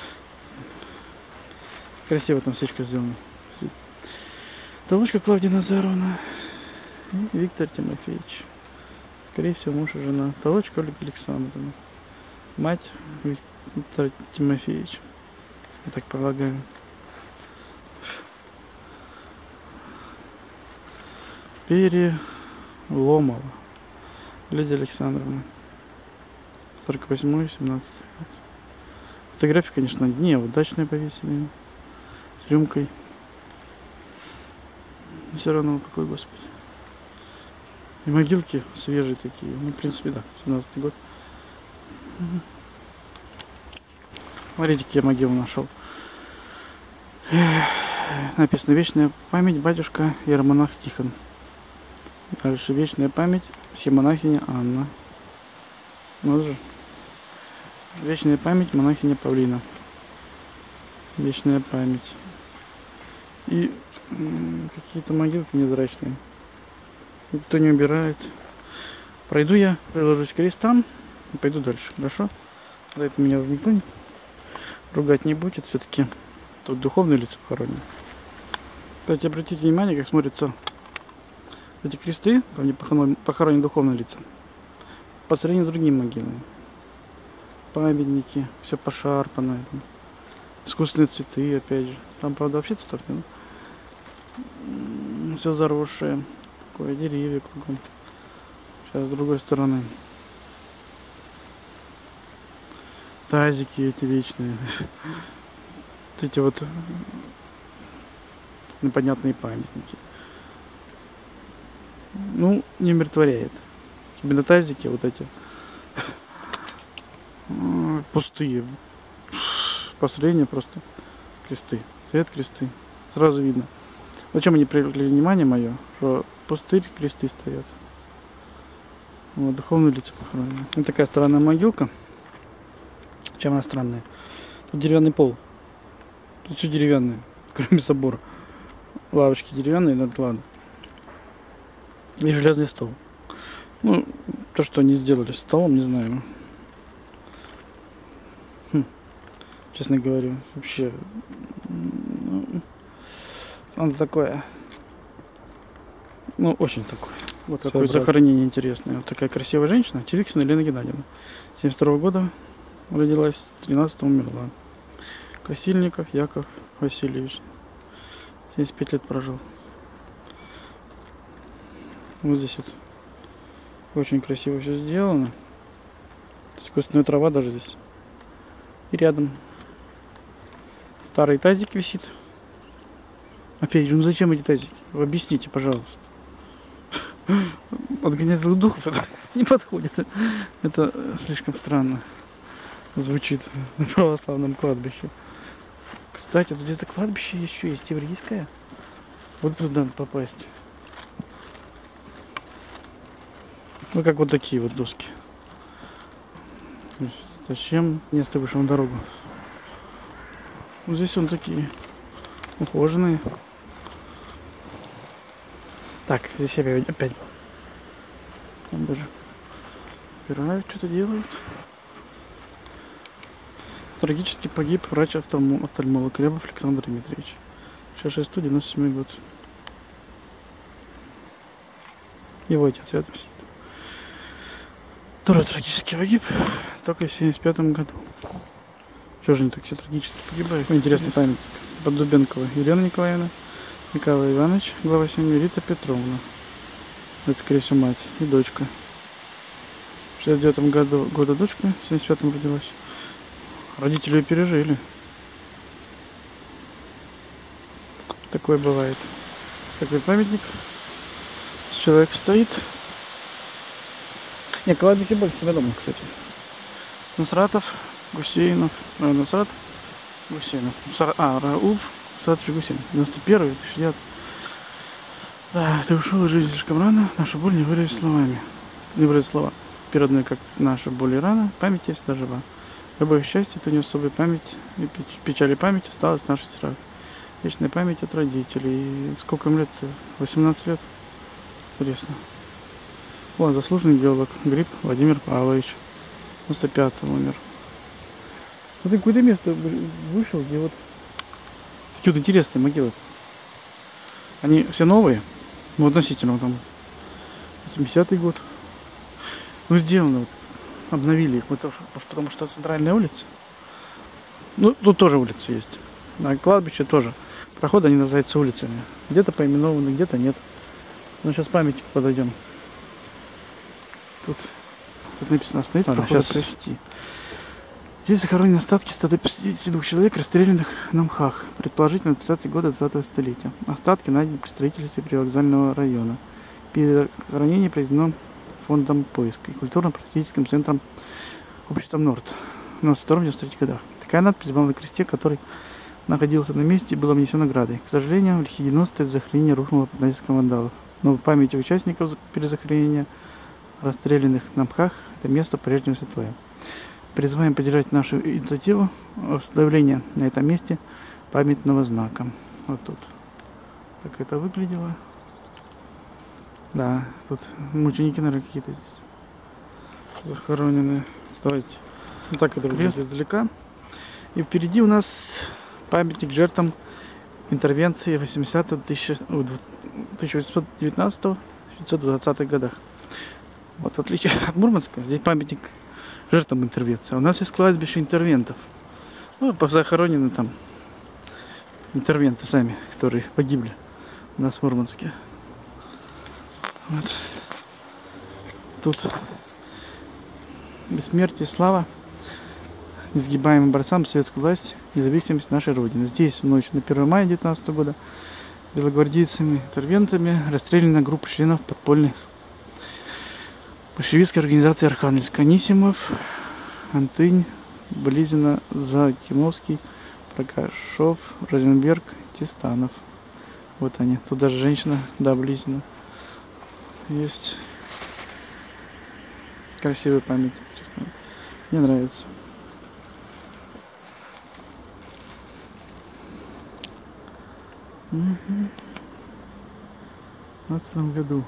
Красиво там свечка сделана. Толочка Клавдия Назаровна. И Виктор Тимофеевич. Скорее всего, муж и жена. Толочка Ольга Александровна. Мать Виктор Тимофеевич. Я так полагаю. Переломова. Лидия Александровна. 48-й, 17 год. Фотографии, конечно, не удачные повесили. С рюмкой. Но все равно, какой Господи. И могилки свежие такие. Ну, в принципе, да, 17-й год. Смотрите, какие я могилы нашел. Написано: вечная память батюшка иеромонах Тихон. Дальше: вечная память монахиня Анна. Вот же. Вечная память монахиня Павлина. Вечная память. И какие-то могилки невзрачные. Никто не убирает. Пройду я, приложусь к крестам и пойду дальше. Хорошо? За это меня уже никто ругать не будет. Все-таки тут духовные лица похоронены. Кстати, обратите внимание, как смотрятся эти кресты, там где похоронены духовные лица, по сравнению с другими могилами. Памятники, все пошарпано. Искусственные цветы, опять же. Там, правда, вообще цветов нет. Все заросшее. Такое, деревья кругом. Сейчас с другой стороны. Тазики эти вечные. Вот эти вот непонятные памятники. Ну, не умиротворяет. Именно тазики вот эти пустые. Последние просто кресты. Свет кресты. Сразу видно. Зачем они привлекли внимание мое, что пустырь, кресты стоят. Вот, духовные лица похоронены. Вот такая странная могилка. Чем она странная? Тут деревянный пол. Тут все деревянное, кроме собора. Лавочки деревянные, но это ладно. И железный стол. Ну, то, что они сделали с столом, не знаю. Честно говоря, вообще, ну, он такое, ну, очень такое. Вот такое захоронение интересное. Вот такая красивая женщина, Теликсина Елена Геннадьевна. 72-го года родилась, 13-го умерла. Красильников Яков Васильевич. 75 лет прожил. Вот здесь вот очень красиво все сделано. Искусственная трава даже здесь. И рядом старый тазик висит. Опять же, ну зачем эти тазики? Вы объясните, пожалуйста. Отгонять злых духов это не подходит. Это слишком странно звучит на православном кладбище. Кстати, тут где-то кладбище еще есть еврейское. Вот туда надо попасть. Ну как вот такие вот доски. Зачем место вышло на дорогу? Вот здесь он такие ухоженные. Так, здесь я опять. Там даже убирают, что-то делают. Трагически погиб врач-офтальмолог Рябов Александр Дмитриевич. 66-97 год. Его отец рядом сидит. Тоже трагически погиб, только в 75 году. Чего же они так все трагически погибают? Интересный памятник. Поддубенкова Елена Николаевна, Николай Иванович, глава семьи, Рита Петровна. Это, скорее всего, мать и дочка. В 69 году дочка, в 75-м родилась. Родители ее пережили. Такое бывает. Такой памятник. Человек стоит. Не, кладбище больше себя дома, кстати. Нусратов, Гусейнов. Нусрат, Гусейнов. Рауф, Нусратов, Гусейнов. 91-й, 69. Да, ты ушел из жизни слишком рано. Нашу боль не выразить словами. Не выразить слова. Передной, как наша боль и рана, память есть всегда жива. Любое счастье, то не особая память, и печаль и память осталась в нашей стране. Вечная память от родителей. И сколько им лет? 18 лет. Интересно. Вот, заслуженный геолог Гриб Владимир Павлович. 95-го умер. Вот какое-то место вышел, где вот такие вот интересные могилы. Они все новые, ну относительно там 80-й год. Ну сделано вот. Обновили их, потому что центральная улица. Ну, тут тоже улица есть. А кладбище тоже. Проходы они называются улицами. Где-то поименованы, где-то нет. Ну, сейчас памятник подойдем. Тут написано «Остановиться, сейчас прочти». Здесь захоронены остатки 152 человек, расстрелянных на МХАТ, предположительно в 30-е годы 20-го столетия. Остатки найдены при строительстве привокзального района. Перехоронение произведено фондом поиска и культурно-просветительским центром обществом Норд в 92-93 годах. Такая надпись была на кресте, который находился на месте и был обнесен наградой. К сожалению, в лихие 90-е захоронение рухнуло под натиском вандалов. Но в памяти участников перезахоронения, расстрелянных на МХАТ, это место по-прежнему святое. Призываем поддержать нашу инициативу установления на этом месте памятного знака. Вот тут. Так это выглядело. Да, тут мученики, наверное, какие-то здесь захоронены. Давайте. Вот так это выглядит издалека. И впереди у нас памятник жертвам интервенции 1819-1920 годах. Вот отличие от Мурманска. Здесь памятник жертвам интервенции. А у нас есть кладбище интервентов. Ну, захоронены там интервенты сами, которые погибли у нас в Мурманске. Вот. Тут бессмертие, слава несгибаемым борцам советской власти, независимость нашей Родины. Здесь в ночь на 1 мая 19 года белогвардейцами, интервентами расстреляна группа членов подпольной большевистской организации Архангельск. Анисимов, Антынь, Близина, Закимовский, Прокашов, Розенберг, Тестанов. Вот они. Тут даже женщина, да, Близина. Есть красивый памятник, честно. Мне нравится. В 15 году.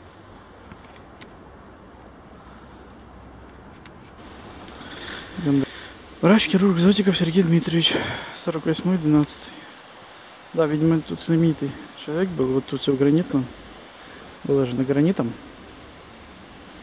Врач-хирург Зотиков Сергей Дмитриевич, 48-12. Да, видимо, тут знаменитый человек был. Вот тут все гранитно. Выложено гранитом.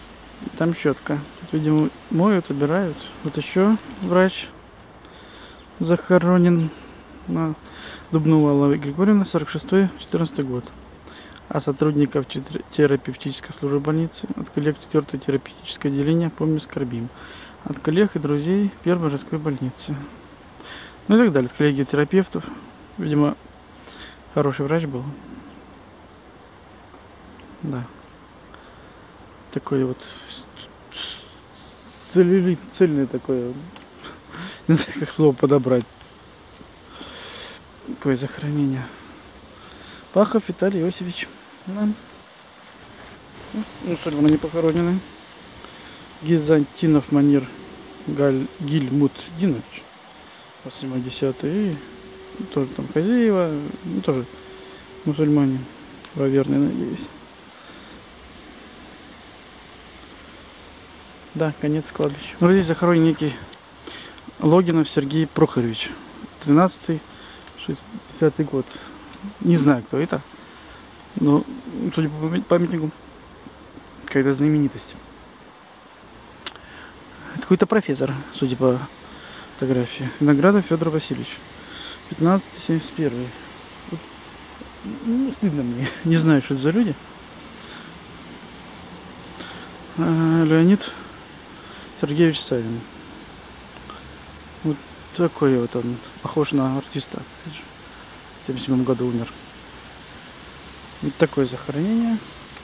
Там щетка. Тут, видимо, моют, убирают. Вот еще врач. захоронен на Дубнова Алла Григорьевна, 46-14 год. А сотрудников терапевтической службы больницы, от коллег 4-го терапевтического отделения помню, скорбим. От коллег и друзей 1-й городской больницы. Ну и так далее. От коллеги терапевтов. Видимо, хороший врач был. Да. Такой вот цельный такой. Не знаю, как слово подобрать. Какое захоронение. Пахов Виталий Иосифович. Да. Ну, судьбы не похоронены. Гизантинов Манир Гильмутдинович. 80-й. И тоже там Хазеева. Ну, тоже мусульмане. Правоверные, надеюсь. Да, конец кладбища. Ну, здесь захоронен некий Логинов Сергей Прохорович. 13-й, 60-й год. Не знаю, кто это. Но, судя по памятнику, какая-то знаменитость. Это какой-то профессор, судя по фотографии. Виноградов Федор Васильевич. 15-71. Ну, стыдно мне. Не знаю, что это за люди. Леонид Сергеевич Савин. Вот такой вот он. Похож на артиста. В 1977 году умер. Вот такое захоронение.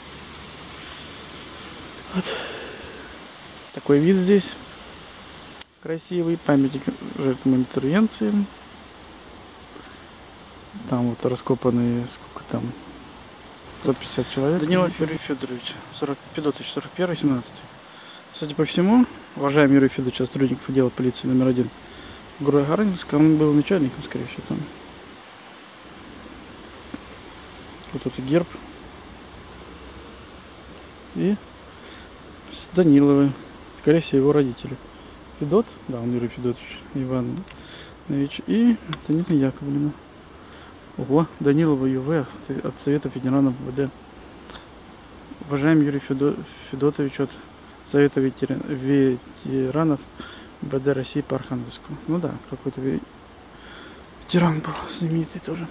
Вот. Такой вид здесь. Красивый. Памятник жертвам интервенции. Там вот раскопанные, сколько там, 150 человек. Данилов Юрий Федорович, 41-17. Судя по всему, уважаемый Юрий Федорович, сотрудников отдела полиции номер 1 в городе Гарнинск, он был начальником, скорее всего, там. Вот это герб. И Даниловы, скорее всего, его родители. Федот, да, он Юрий Федотович Иванович, и Антонина Яковлевна. Ого, Данилова ЮВ от Совета ветеранов ВД. Уважаемый Юрий Федотович от Совета ветеранов ВД России по Архангельску. Ну да, какой-то ветеран был, знаменитый тоже.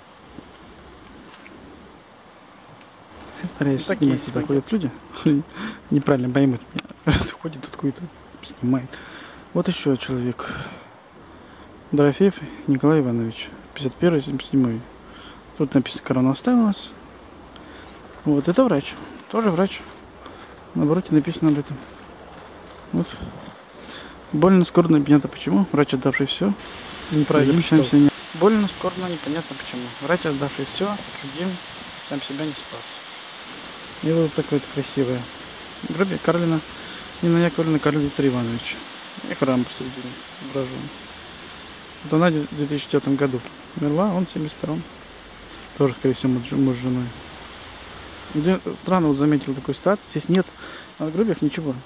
Стараюсь снимать, сюда ходят люди. Неправильно поймут меня. Просто ходит тут какой-то, снимает. Вот еще человек. Дорофеев Николай Иванович. 51-77. Тут написано «Корона оставилась». Вот, это врач. Тоже врач. На обороте написано об этом. Вот. Больно, скорбно, непонятно почему. Врач, отдавший все. Неправильно почему. Больно, скорбно, непонятно почему. Врач, отдавший все, другим сам себя не спас. И вот такое-то красивое. Гробик Карлина Нина Яковлевна, Карл Виктор Иванович. И храм посередине ображен. Вот она в 2004 году умерла, он в 72-м. Тоже, скорее всего, муж с женой. Странно вот заметил такой ситуацию. Здесь нет на гробах ничего.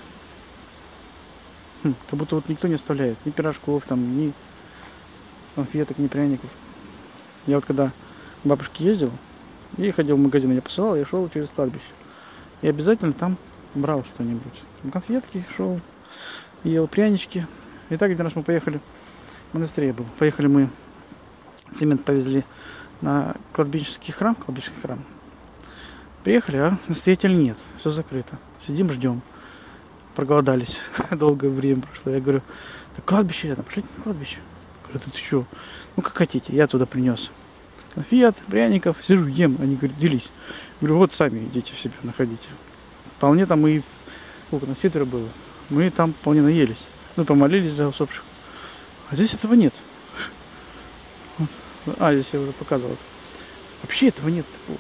Как будто вот никто не оставляет. Ни пирожков, там, ни конфеток, ни пряников. Я вот когда к бабушке ездил, и ходил в магазин, я посылал, я шел через кладбище. И обязательно там брал что-нибудь. Конфетки шел, ел прянички. И так один раз мы поехали, в монастыре был. Поехали мы, цемент повезли на кладбищенский храм, Приехали, а настоятеля нет, все закрыто. Сидим, ждем. Проголодались. Долгое время прошло. Я говорю, да кладбище рядом, пошлите на кладбище. Говорю, ты что? Ну как хотите, я туда принес конфет, пряников, сижу, ем. Они говорят, делись. Говорю, вот сами идите себе находите. Вполне там и сколько нас 4 было. Мы там вполне наелись. Ну, помолились за усопших. А здесь этого нет. Вот. А, здесь я уже показывал. Вообще этого нет такого.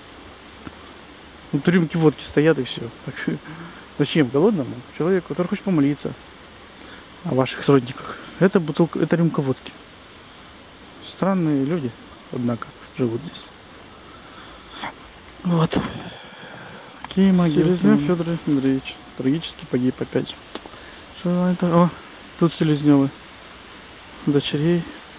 Вот рюмки водки стоят и все. Зачем голодному человеку, который хочет помолиться о ваших сродниках? Это бутылка, это рюмка водки. Странные люди, однако, живут здесь. Вот. Какие могилы. Селезнев Федор Андреевич трагически погиб опять. Что это? О, тут Селезневы. Дочерей.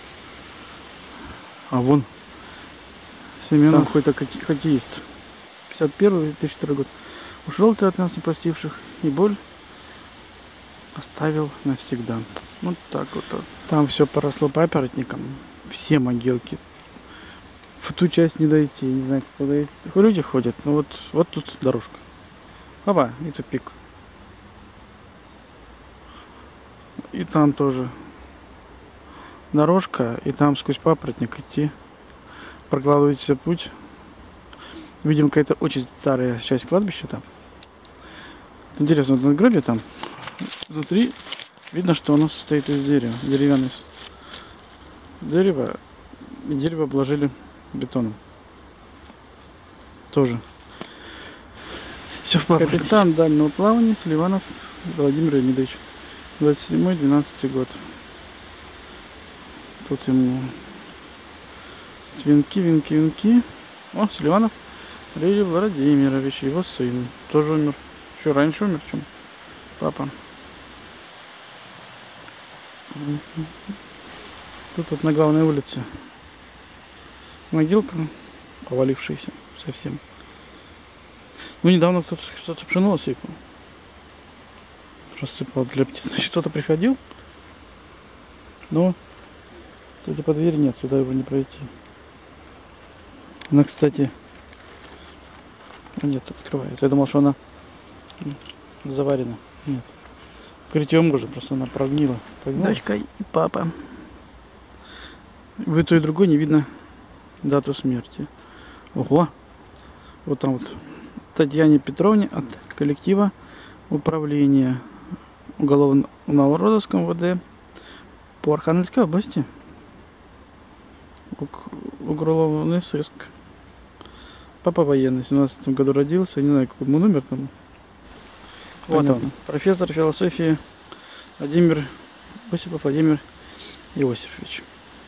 А вон Семенов какой-то хоккеист. 51-й, 2002 год. Ушел ты от нас, не простивших, и боль оставил навсегда. Вот так вот. Там все поросло папоротником. Все могилки. В ту часть не дойти. Не знаю, куда люди ходят. Но вот тут дорожка. Опа, и тупик. И там тоже дорожка. И там сквозь папоротник идти. Прокладывается путь. Видимо, какая-то очень старая часть кладбища там. Интересно, вот надгробие там. Внутри видно, что оно состоит из дерева. Деревянное дерево. И дерево обложили бетоном. Тоже. Все в папоротнике. Капитан дальнего плавания Селиванов Владимир Леонидович. 27-12 год. Тут ему венки. О, Селиванов Илья Владимирович, его сын. Тоже умер. Еще раньше умер, чем папа. Тут вот на главной улице могилка, повалившаяся совсем. Ну, недавно кто-то что-то пшено сыпал. Рассыпал для птиц. Значит, кто-то приходил. Но судя по двери нет, сюда его не пройти. Она, кстати, нет, открывается. Я думал, что она заварена. Нет. Открыть ее можно, просто она прогнила. Дочка и папа. В и той и другой не видно дату смерти. Ого! Вот там вот Татьяне Петровне от коллектива управления уголовного розыска МВД по Архангельской области. Уголовный сыск. Папа военный, в 17 году родился, не знаю, какой ему номер там. Вот он, профессор философии Владимир Иосифович.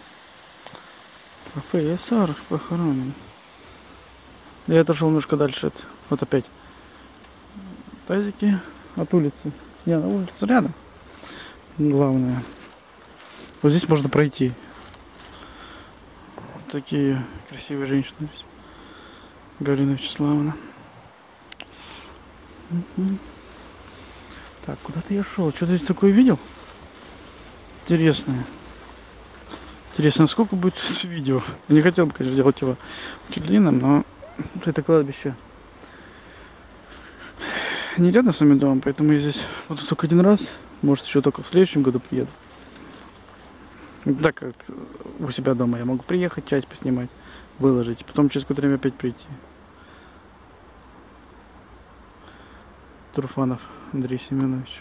Профессор похоронен. Я отошел немножко дальше. Вот опять тазики от улицы. Не, на улице рядом. Главное. Вот здесь можно пройти. Такие красивые женщины. Галина Вячеславовна. Так, куда-то я шел. Что-то здесь такое видел? Интересное. Интересно, сколько будет видео. Я не хотел бы, конечно, делать его очень длинным, но это кладбище не рядом с моим домом, поэтому я здесь буду только один раз. Может, еще только в следующем году приеду. Так как у себя дома я могу приехать, часть поснимать, выложить, потом через какое-то время опять прийти. Труфанов Андрей Семенович.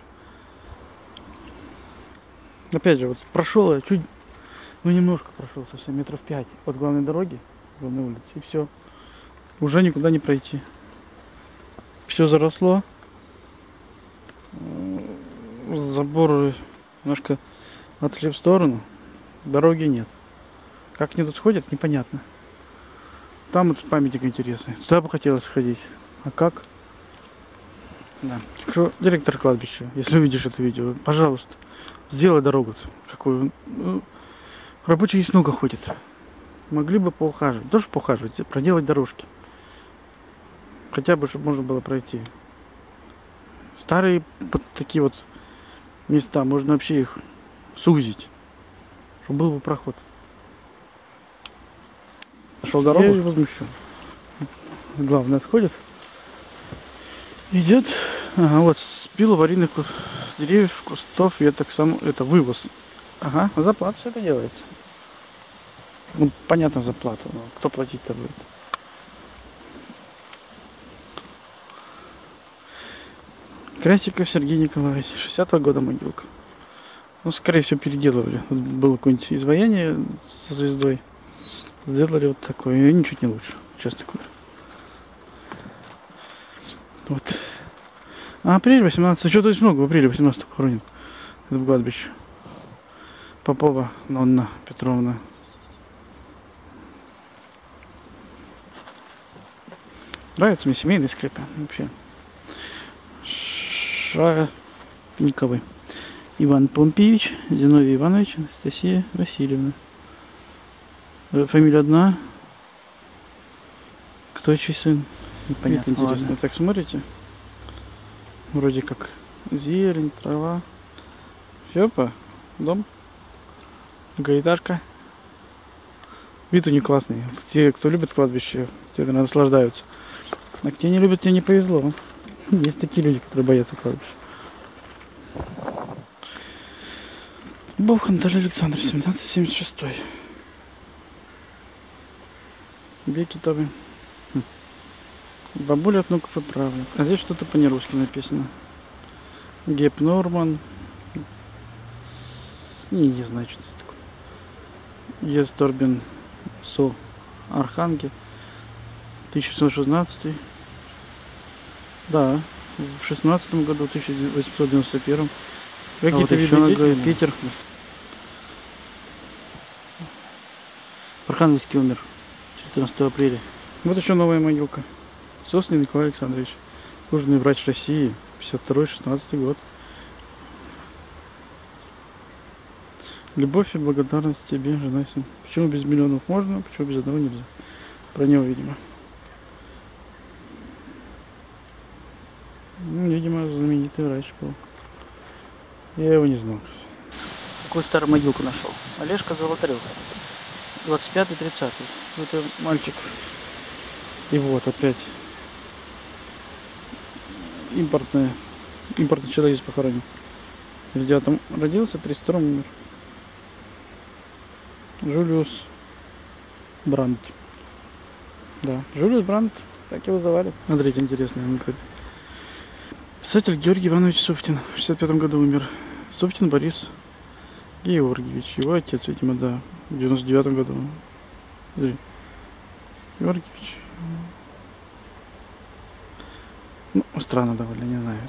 Опять же, вот прошел я чуть, немножко прошел, совсем метров 5 от главной дороги, главной улицы, и все. Уже никуда не пройти. Все заросло. Заборы немножко отошли в сторону. Дороги нет. Как они тут ходят, непонятно. Там вот памятник интересный. Туда бы хотелось сходить. А как? Да. Директор кладбища, если увидишь это видео, пожалуйста, сделай дорогу какую. Рабочих здесь много ходит. Могли бы поухаживать. Тоже поухаживать, проделать дорожки. Хотя бы, чтобы можно было пройти. Старые вот такие вот места, можно вообще их сузить, чтобы был бы проход. Нашел дорогу. Я возмущен. Главное отходит. Идет. Ага, вот спил аварийных деревьев, кустов, веток, это вывоз. Ага, за плату все это делается. Ну, понятно, за плату, но кто платить-то будет? Красиков Сергей Николаевич, 60-го года могилка. Ну, скорее всего, переделывали. Вот было какое-нибудь изваяние со звездой. Сделали вот такое. И ничуть не лучше, честно говоря. Вот. А апрель 18. Что-то здесь много. В апреле 18 похоронен. Это в кладбище. Попова Нонна Петровна. Нравится мне семейные скрепы. Вообще. Шапниковый. Иван Помпеевич, Зиновий Иванович, Анастасия Васильевна. Фамилия одна. Кто чей сын? Непонятно. Это интересно. Вы так смотрите. Вроде как зелень, трава. Опа, дом. Гаиташка. Вид у них классный. Те, кто любит кладбище, те, наверное, наслаждаются. А те не любят, тебе не повезло. Есть такие люди, которые боятся кладбища. Бог Анталий Александр, 1776. Беки Тоби. Бабуля от внуков и правнук. А здесь что-то по-нерусски написано. Геп Норман. Не знаю, что это такое. Ес Торбин Со Архангел. 1716. Да, в 16 году, 1891. Какие-то виды Питер. Архангельский умер 14 апреля. Вот еще новая могилка. Соснин Николай Александрович. Служебный врач России. 52-16 год. Любовь и благодарность тебе, жена и сын. Почему без миллионов можно, почему без одного нельзя? Про него, видимо. Ну, видимо, знаменитый врач был. Я его не знал. Какую старую могилку нашел? Олежка Золотарев. 25-30. Это мальчик. И вот опять. Импортный человек здесь похоронен. В 9-м родился, в 32-м умер. Жюлиус Брандт. Да, Жюлиус Брандт, так его звали. Смотрите, интересно. Писатель Георгий Иванович Суфтин. В 65 году умер. Суфтин Борис Георгиевич. Его отец, видимо, да. В 99 году. Георгиевич. Ну, странно довольно, не знаю.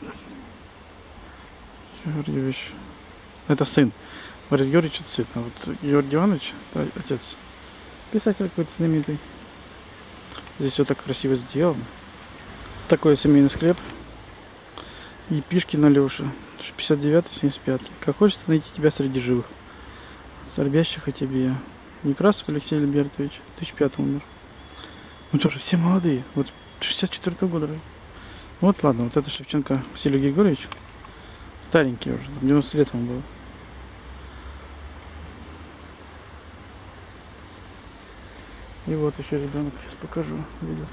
Георгиевич. Это сын. Борис Георгиевич это сын. А вот Георгий Иванович это отец. Писатель какой-то знаменитый. Здесь все так красиво сделано. Такой семейный склеп. И Пишкин Алеша. 59-75. Как хочется найти тебя среди живых. Скорбящих о тебе. Некрасов Алексей Альбертович. 2005 умер. Ну тоже все молодые. Вот 64 года. Вот ладно, вот это Шевченко Василий Григорьевич. Старенький уже. 90 лет ему было. И вот еще ребенок, сейчас покажу видео.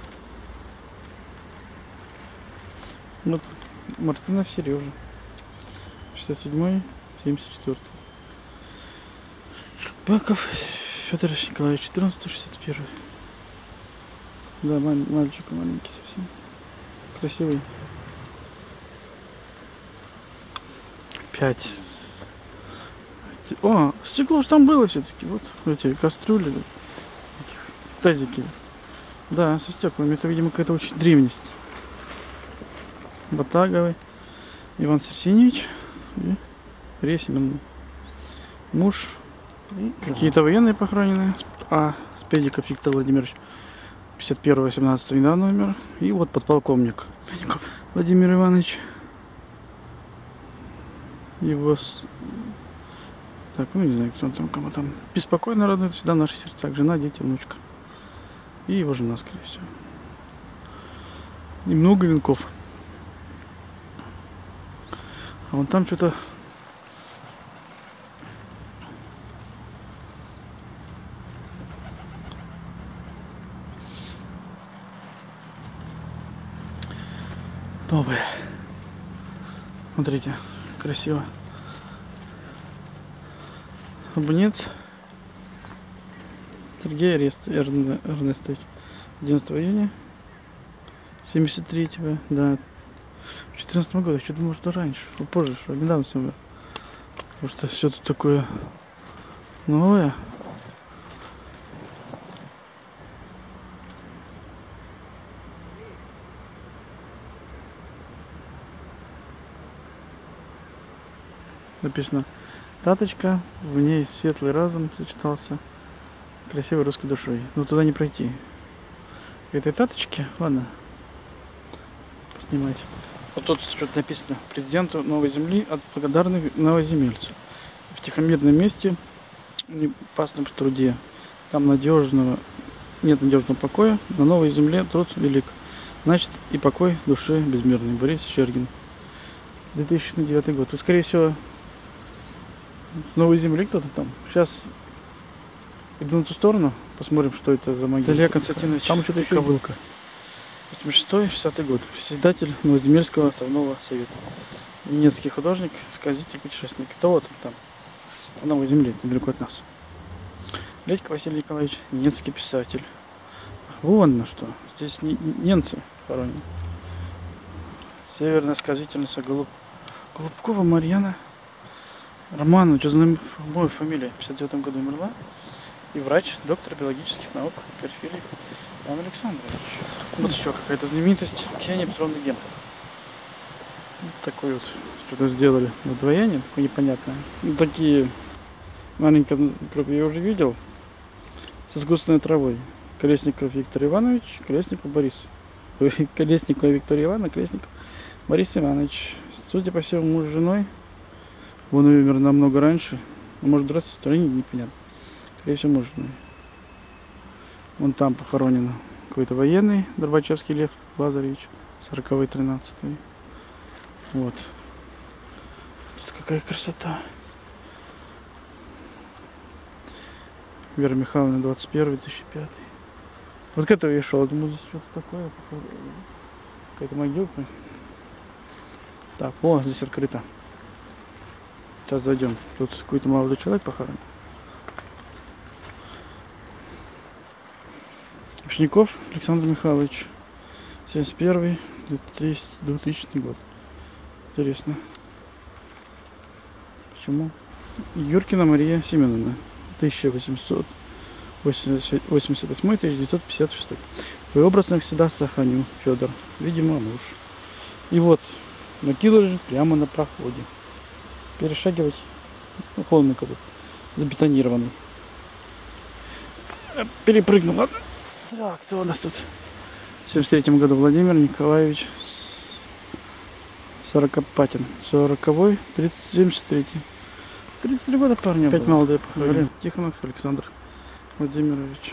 Вот Мартынов Сережа. 67-й, 74-й. Баков Федор Николаевич, 14-61. Да, мальчик маленький совсем. Красивый. 5. О, стекло же там было все-таки. Вот эти кастрюли. Тазики. Да, со стеклами. Это, видимо, какая-то очень древность. Батаговый Иван Серсеневич и Ресимин. Муж. Какие-то военные похоронены. А, Спедиков Виктор Владимирович. 51-18 недавно умер. И вот подполковник Владимир Иванович. Его... Так, ну не знаю, кто там, кому там. Беспокойно радует всегда в наших сердцах. Жена, дети, внучка. И его жена, скорее всего. И много венков. А вон там что-то... Новое. Смотрите, красиво. Абонец Сергей Эрнестович. 11 июня 73-го, да. В 14 году, я думал, что раньше, что позже, что недавно все умер. Потому что все тут такое новое. Написано: таточка, в ней светлый разум сочетался красивой русской душой. Но туда не пройти. Этой таточки, ладно, поснимать. Вот тут что-то написано: президенту Новой Земли от благодарных новоземельцев. В тихомирном месте, в непасном труде, там нет надежного покоя, на Новой Земле труд велик. Значит, и покой души безмерный. Борис Щергин. 2009 год. Тут, скорее всего, С новой земли кто-то там. Сейчас иду на ту сторону, посмотрим, что это за могила. Илья Константинович, там что-то еще Ковылка. 86-60 год. Председатель Новоземельского основного совета. Немецкий художник, сказитель, путешественник. Это вот он там, на новой земле, недалеко от нас. Ледько Василий Николаевич, немецкий писатель. Ах, вон на что. Здесь немцы хоронены. Северная сказительница Голубкова Марьяна Романовна, что за моя фамилия, в 59 году умерла. И врач, доктор биологических наук Перфилий Иван Александрович. Вот еще какая-то знаменитость, Ксения Петровна Генко. Вот такой вот что-то сделали надвоение, такое непонятное. Ну, такие маленькие, я уже видел, с искусственной травой. Колесников Виктор Иванович, Колесников Борис. Колесникова Виктория Ивановна, Колесников Борис Иванович. Судя по всему, муж с женой. Он умер намного раньше. Может, драться в стороне, непонятно. Скорее всего, муж с женой. Вон там похоронен какой-то военный, Горбачевский Лев Лазаревич, 40-й, 13-й. Вот. Тут какая красота. Вера Михайловна, 21-й, 2005. Вот к этому я шел, думаю, здесь что-то такое. Какая-то могилка. Так, о, здесь открыто. Сейчас зайдем. Тут какой-то молодой человек похоронен. Пшников Александр Михайлович, 71-2000 год. Интересно. Почему? Юркина Мария Семеновна, 1888-1956. Твой образ навсегда сохраню, Федор. Видимо, муж. И вот, могила лежит прямо на проходе. Перешагивать. Ну, холмик этот, забетонированный. Перепрыгнул, ладно? Так, кто у нас тут? В 73 году Владимир Николаевич Сорокопатин. 40-й, 73-й. 33 года парня. Опять молодые похоронили. Тихонов Александр Владимирович.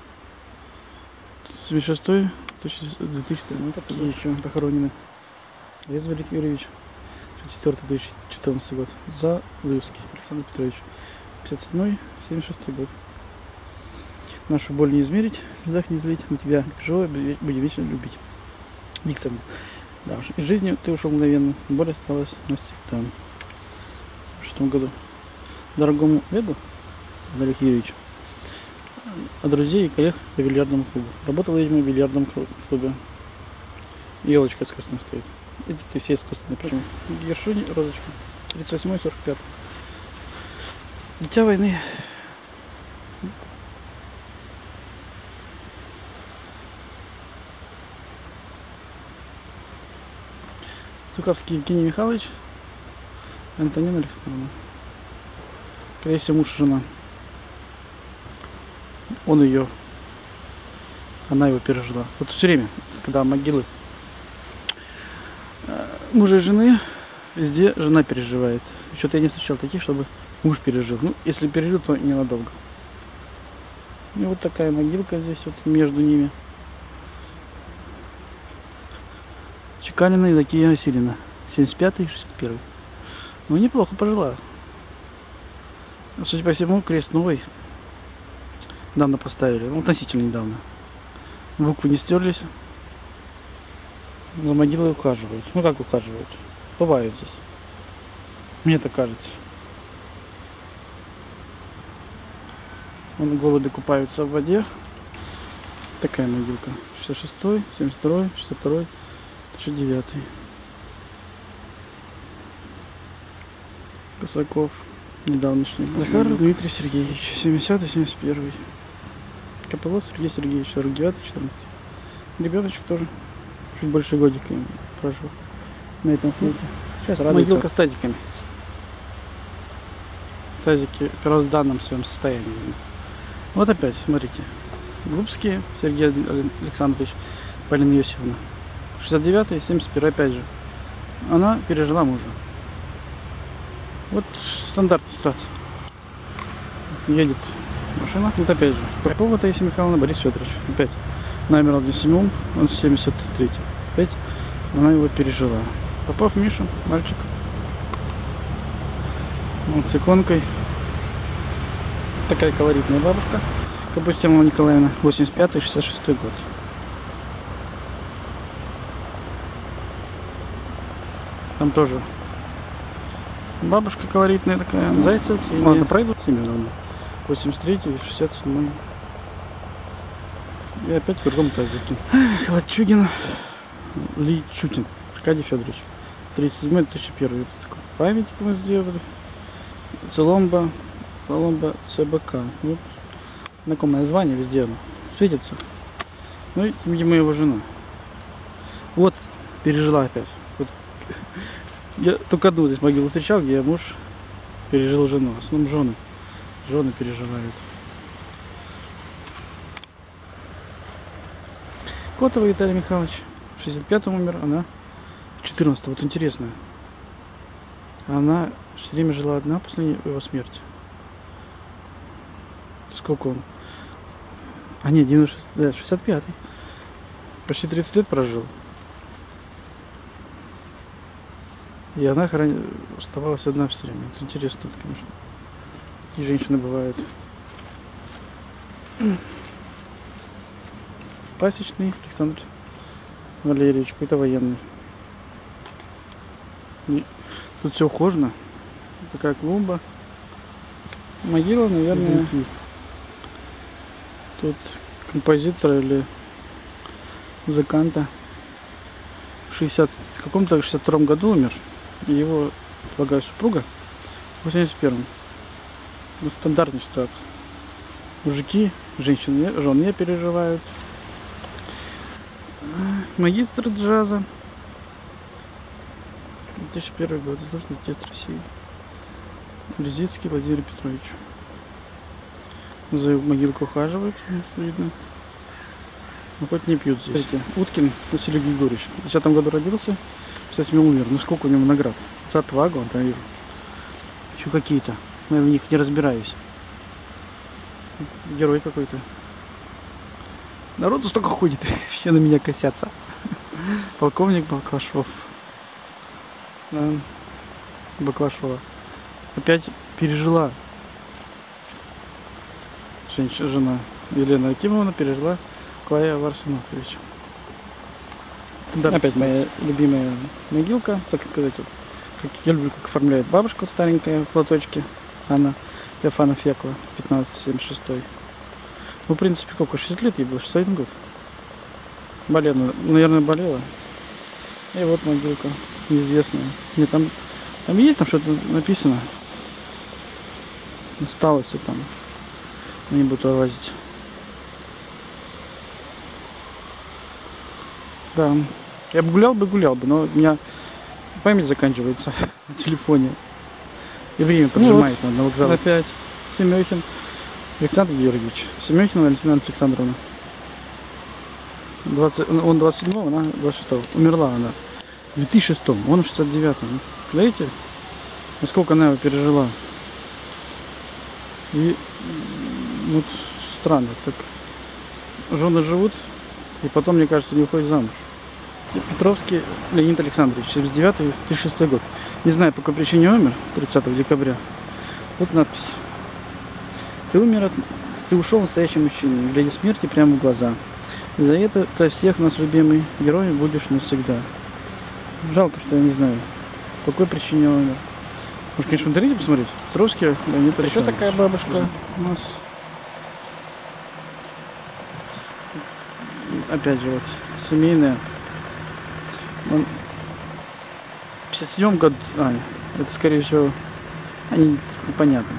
76-й, 2013. Такие еще похоронены. Резвый Юрьевич. 64-2014 год. Залывский Александр Петрович. 57-й, 76-й год. Нашу боль не измерить, слезах не злить, мы тебя живо будем вечно любить. Диксон. Да уж, из жизни ты ушел мгновенно, боль осталась навсегда. В 6 году. Дорогому Эду, Олег Юрьевич, от друзей и коллег по бильярдному клубу. Работал, видимо, в бильярдном клубе. Елочка искусственная стоит. Эти все искусственные. Почему? Гершуни, розочка. 38-45. Дитя войны. Цуковский Евгений Михайлович, Антонина Александровна. Скорее всего, муж и жена. Он ее, она его пережила. Вот все время, когда могилы мужа и жены, везде жена переживает. Что-то я не встречал таких, чтобы муж пережил. Ну, если пережил, то ненадолго. И вот такая могилка здесь вот между ними. Чекалина Евдокия Васильевна, 75-й, 61-й. Ну, неплохо пожила. Судя по всему, крест новый. Недавно поставили, ну, относительно недавно. Буквы не стерлись. За могилой ухаживают. Ну, как ухаживают? Бывают здесь. Мне так кажется. Вон голуби купаются в воде. Такая могилка. 66-й, 72-й, 62-й. 2009. Косаков, недавнешний. Захар Дмитрий Сергеевич, 70-71. Копылов Сергей Сергеевич, 49-14. Ребеночек тоже чуть больше годика им прожил на этом свете. Сейчас радуется. Могилка с тазиками. Тазики в первозданном своем состоянии. Вот опять, смотрите. Глубские Сергей Александрович, Полина Иосифовна. 69-й, 71-й, опять же. Она пережила мужа. Вот стандартная ситуация. Едет машина. Вот опять же. Попова Таисия Михайловна, Борис Федорович. Опять. Номер 107, он 73-й. Опять она его пережила. Попов Миша, мальчик. Вот с иконкой. Такая колоритная бабушка. Капустина Николаевна, 85-66 год. Там тоже бабушка колоритная такая. Зайцев, Ксения. Ладно, пройду. Семеновна. 83-67. И опять в другом тазике. Лачугин. Личутин. Аркадий Федорович. 37-2001. Памятник мы сделали. Целомба ЦБК. Вот. Знакомое звание везде оно светится. Ну и, видимо, его жена. Вот, пережила опять. Вот. Я только одну здесь могилу встречал, где муж пережил жену. В основном жены переживают. Котова Виталий Михайлович. В 65-м умер, она в 14-м. Вот интересно. Она все время жила одна после его смерти. Сколько он? А нет, 65-й. Почти 30 лет прожил. И она оставалась одна все время. Это интересно, конечно. Такие женщины бывают. Пасечный Александр Валерьевич, какой-то военный. И тут все ухожено. Такая клумба. Могила, наверное, тут композитора или музыканта. В каком-то 62-м году умер. И его, полагаю, супруга в 81-м. Ну, стандартная ситуация. Мужики, женщины, жен не переживают. Магистр джаза. 2001 год. Заслуженный артист России. Лизицкий Владимир Петрович. За могилку ухаживают, видно. Но хоть не пьют здесь. Смотрите, Уткин Василий Григорьевич. В 10 году родился, в 67 умер. Ну сколько у него наград? За отвагу, там вижу. Еще какие-то. Но я в них не разбираюсь. Герой какой-то. Народу столько ходит, все на меня косятся. Полковник Баклашов. Да. Баклашова. Опять пережила. Жена Елена Акимовна пережила Клая Варсенофовича. Да, опять моя любимая могилка, так сказать, вот, как я люблю, как оформляет бабушка старенькая в платочке. Анна Феофана Фекла, 1576. Ну, в принципе, сколько, 60 лет ей было, 61 год. Болела, наверное, болела. И вот могилка неизвестная. Мне там есть там что-то написано. Осталось и там. Не буду лазить. Да. Я бы гулял бы, но у меня память заканчивается на телефоне. И время поджимает, ну вот, на вокзал. Опять. Семехин Александр Георгиевич. Семехина Валентина Александровна. Он 27-го, она 26-го. Умерла она в 2006-м, он в 69-м. Знаете, насколько она его пережила. И вот странно, так жены живут, и потом, мне кажется, не уходят замуж. Петровский Леонид Александрович, 79-2006 год. Не знаю, по какой причине умер, 30 декабря. Вот надпись. Ты ушел настоящим мужчиной, глядя смерти прямо в глаза. И за это для всех нас любимый герой будешь навсегда. Жалко, что я не знаю, по какой причине умер. Может, конечно, в интернете посмотреть? Петровский Леонид Александрович. Еще такая бабушка у нас. Опять же, вот, семейная. Он в 57 году, это скорее всего, они непонятно.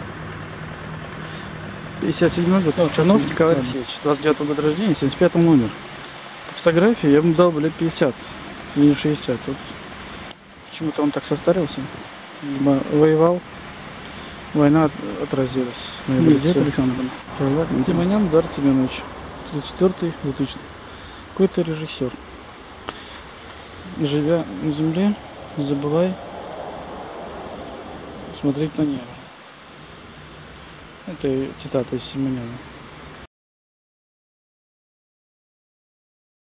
57 год, Чернов Николай Алексеевич, 29 года рождения, 75-м умер. По фотографии я ему дал бы лет 50, или 60. Вот. Почему-то он так состарился. Либо воевал, война отразилась. Александровна. Тимонян Эдуард Семенович, 34-й, 2000. Какой-то режиссер. Живя на земле, не забывай смотреть на небо. Это цитата из Симоняна.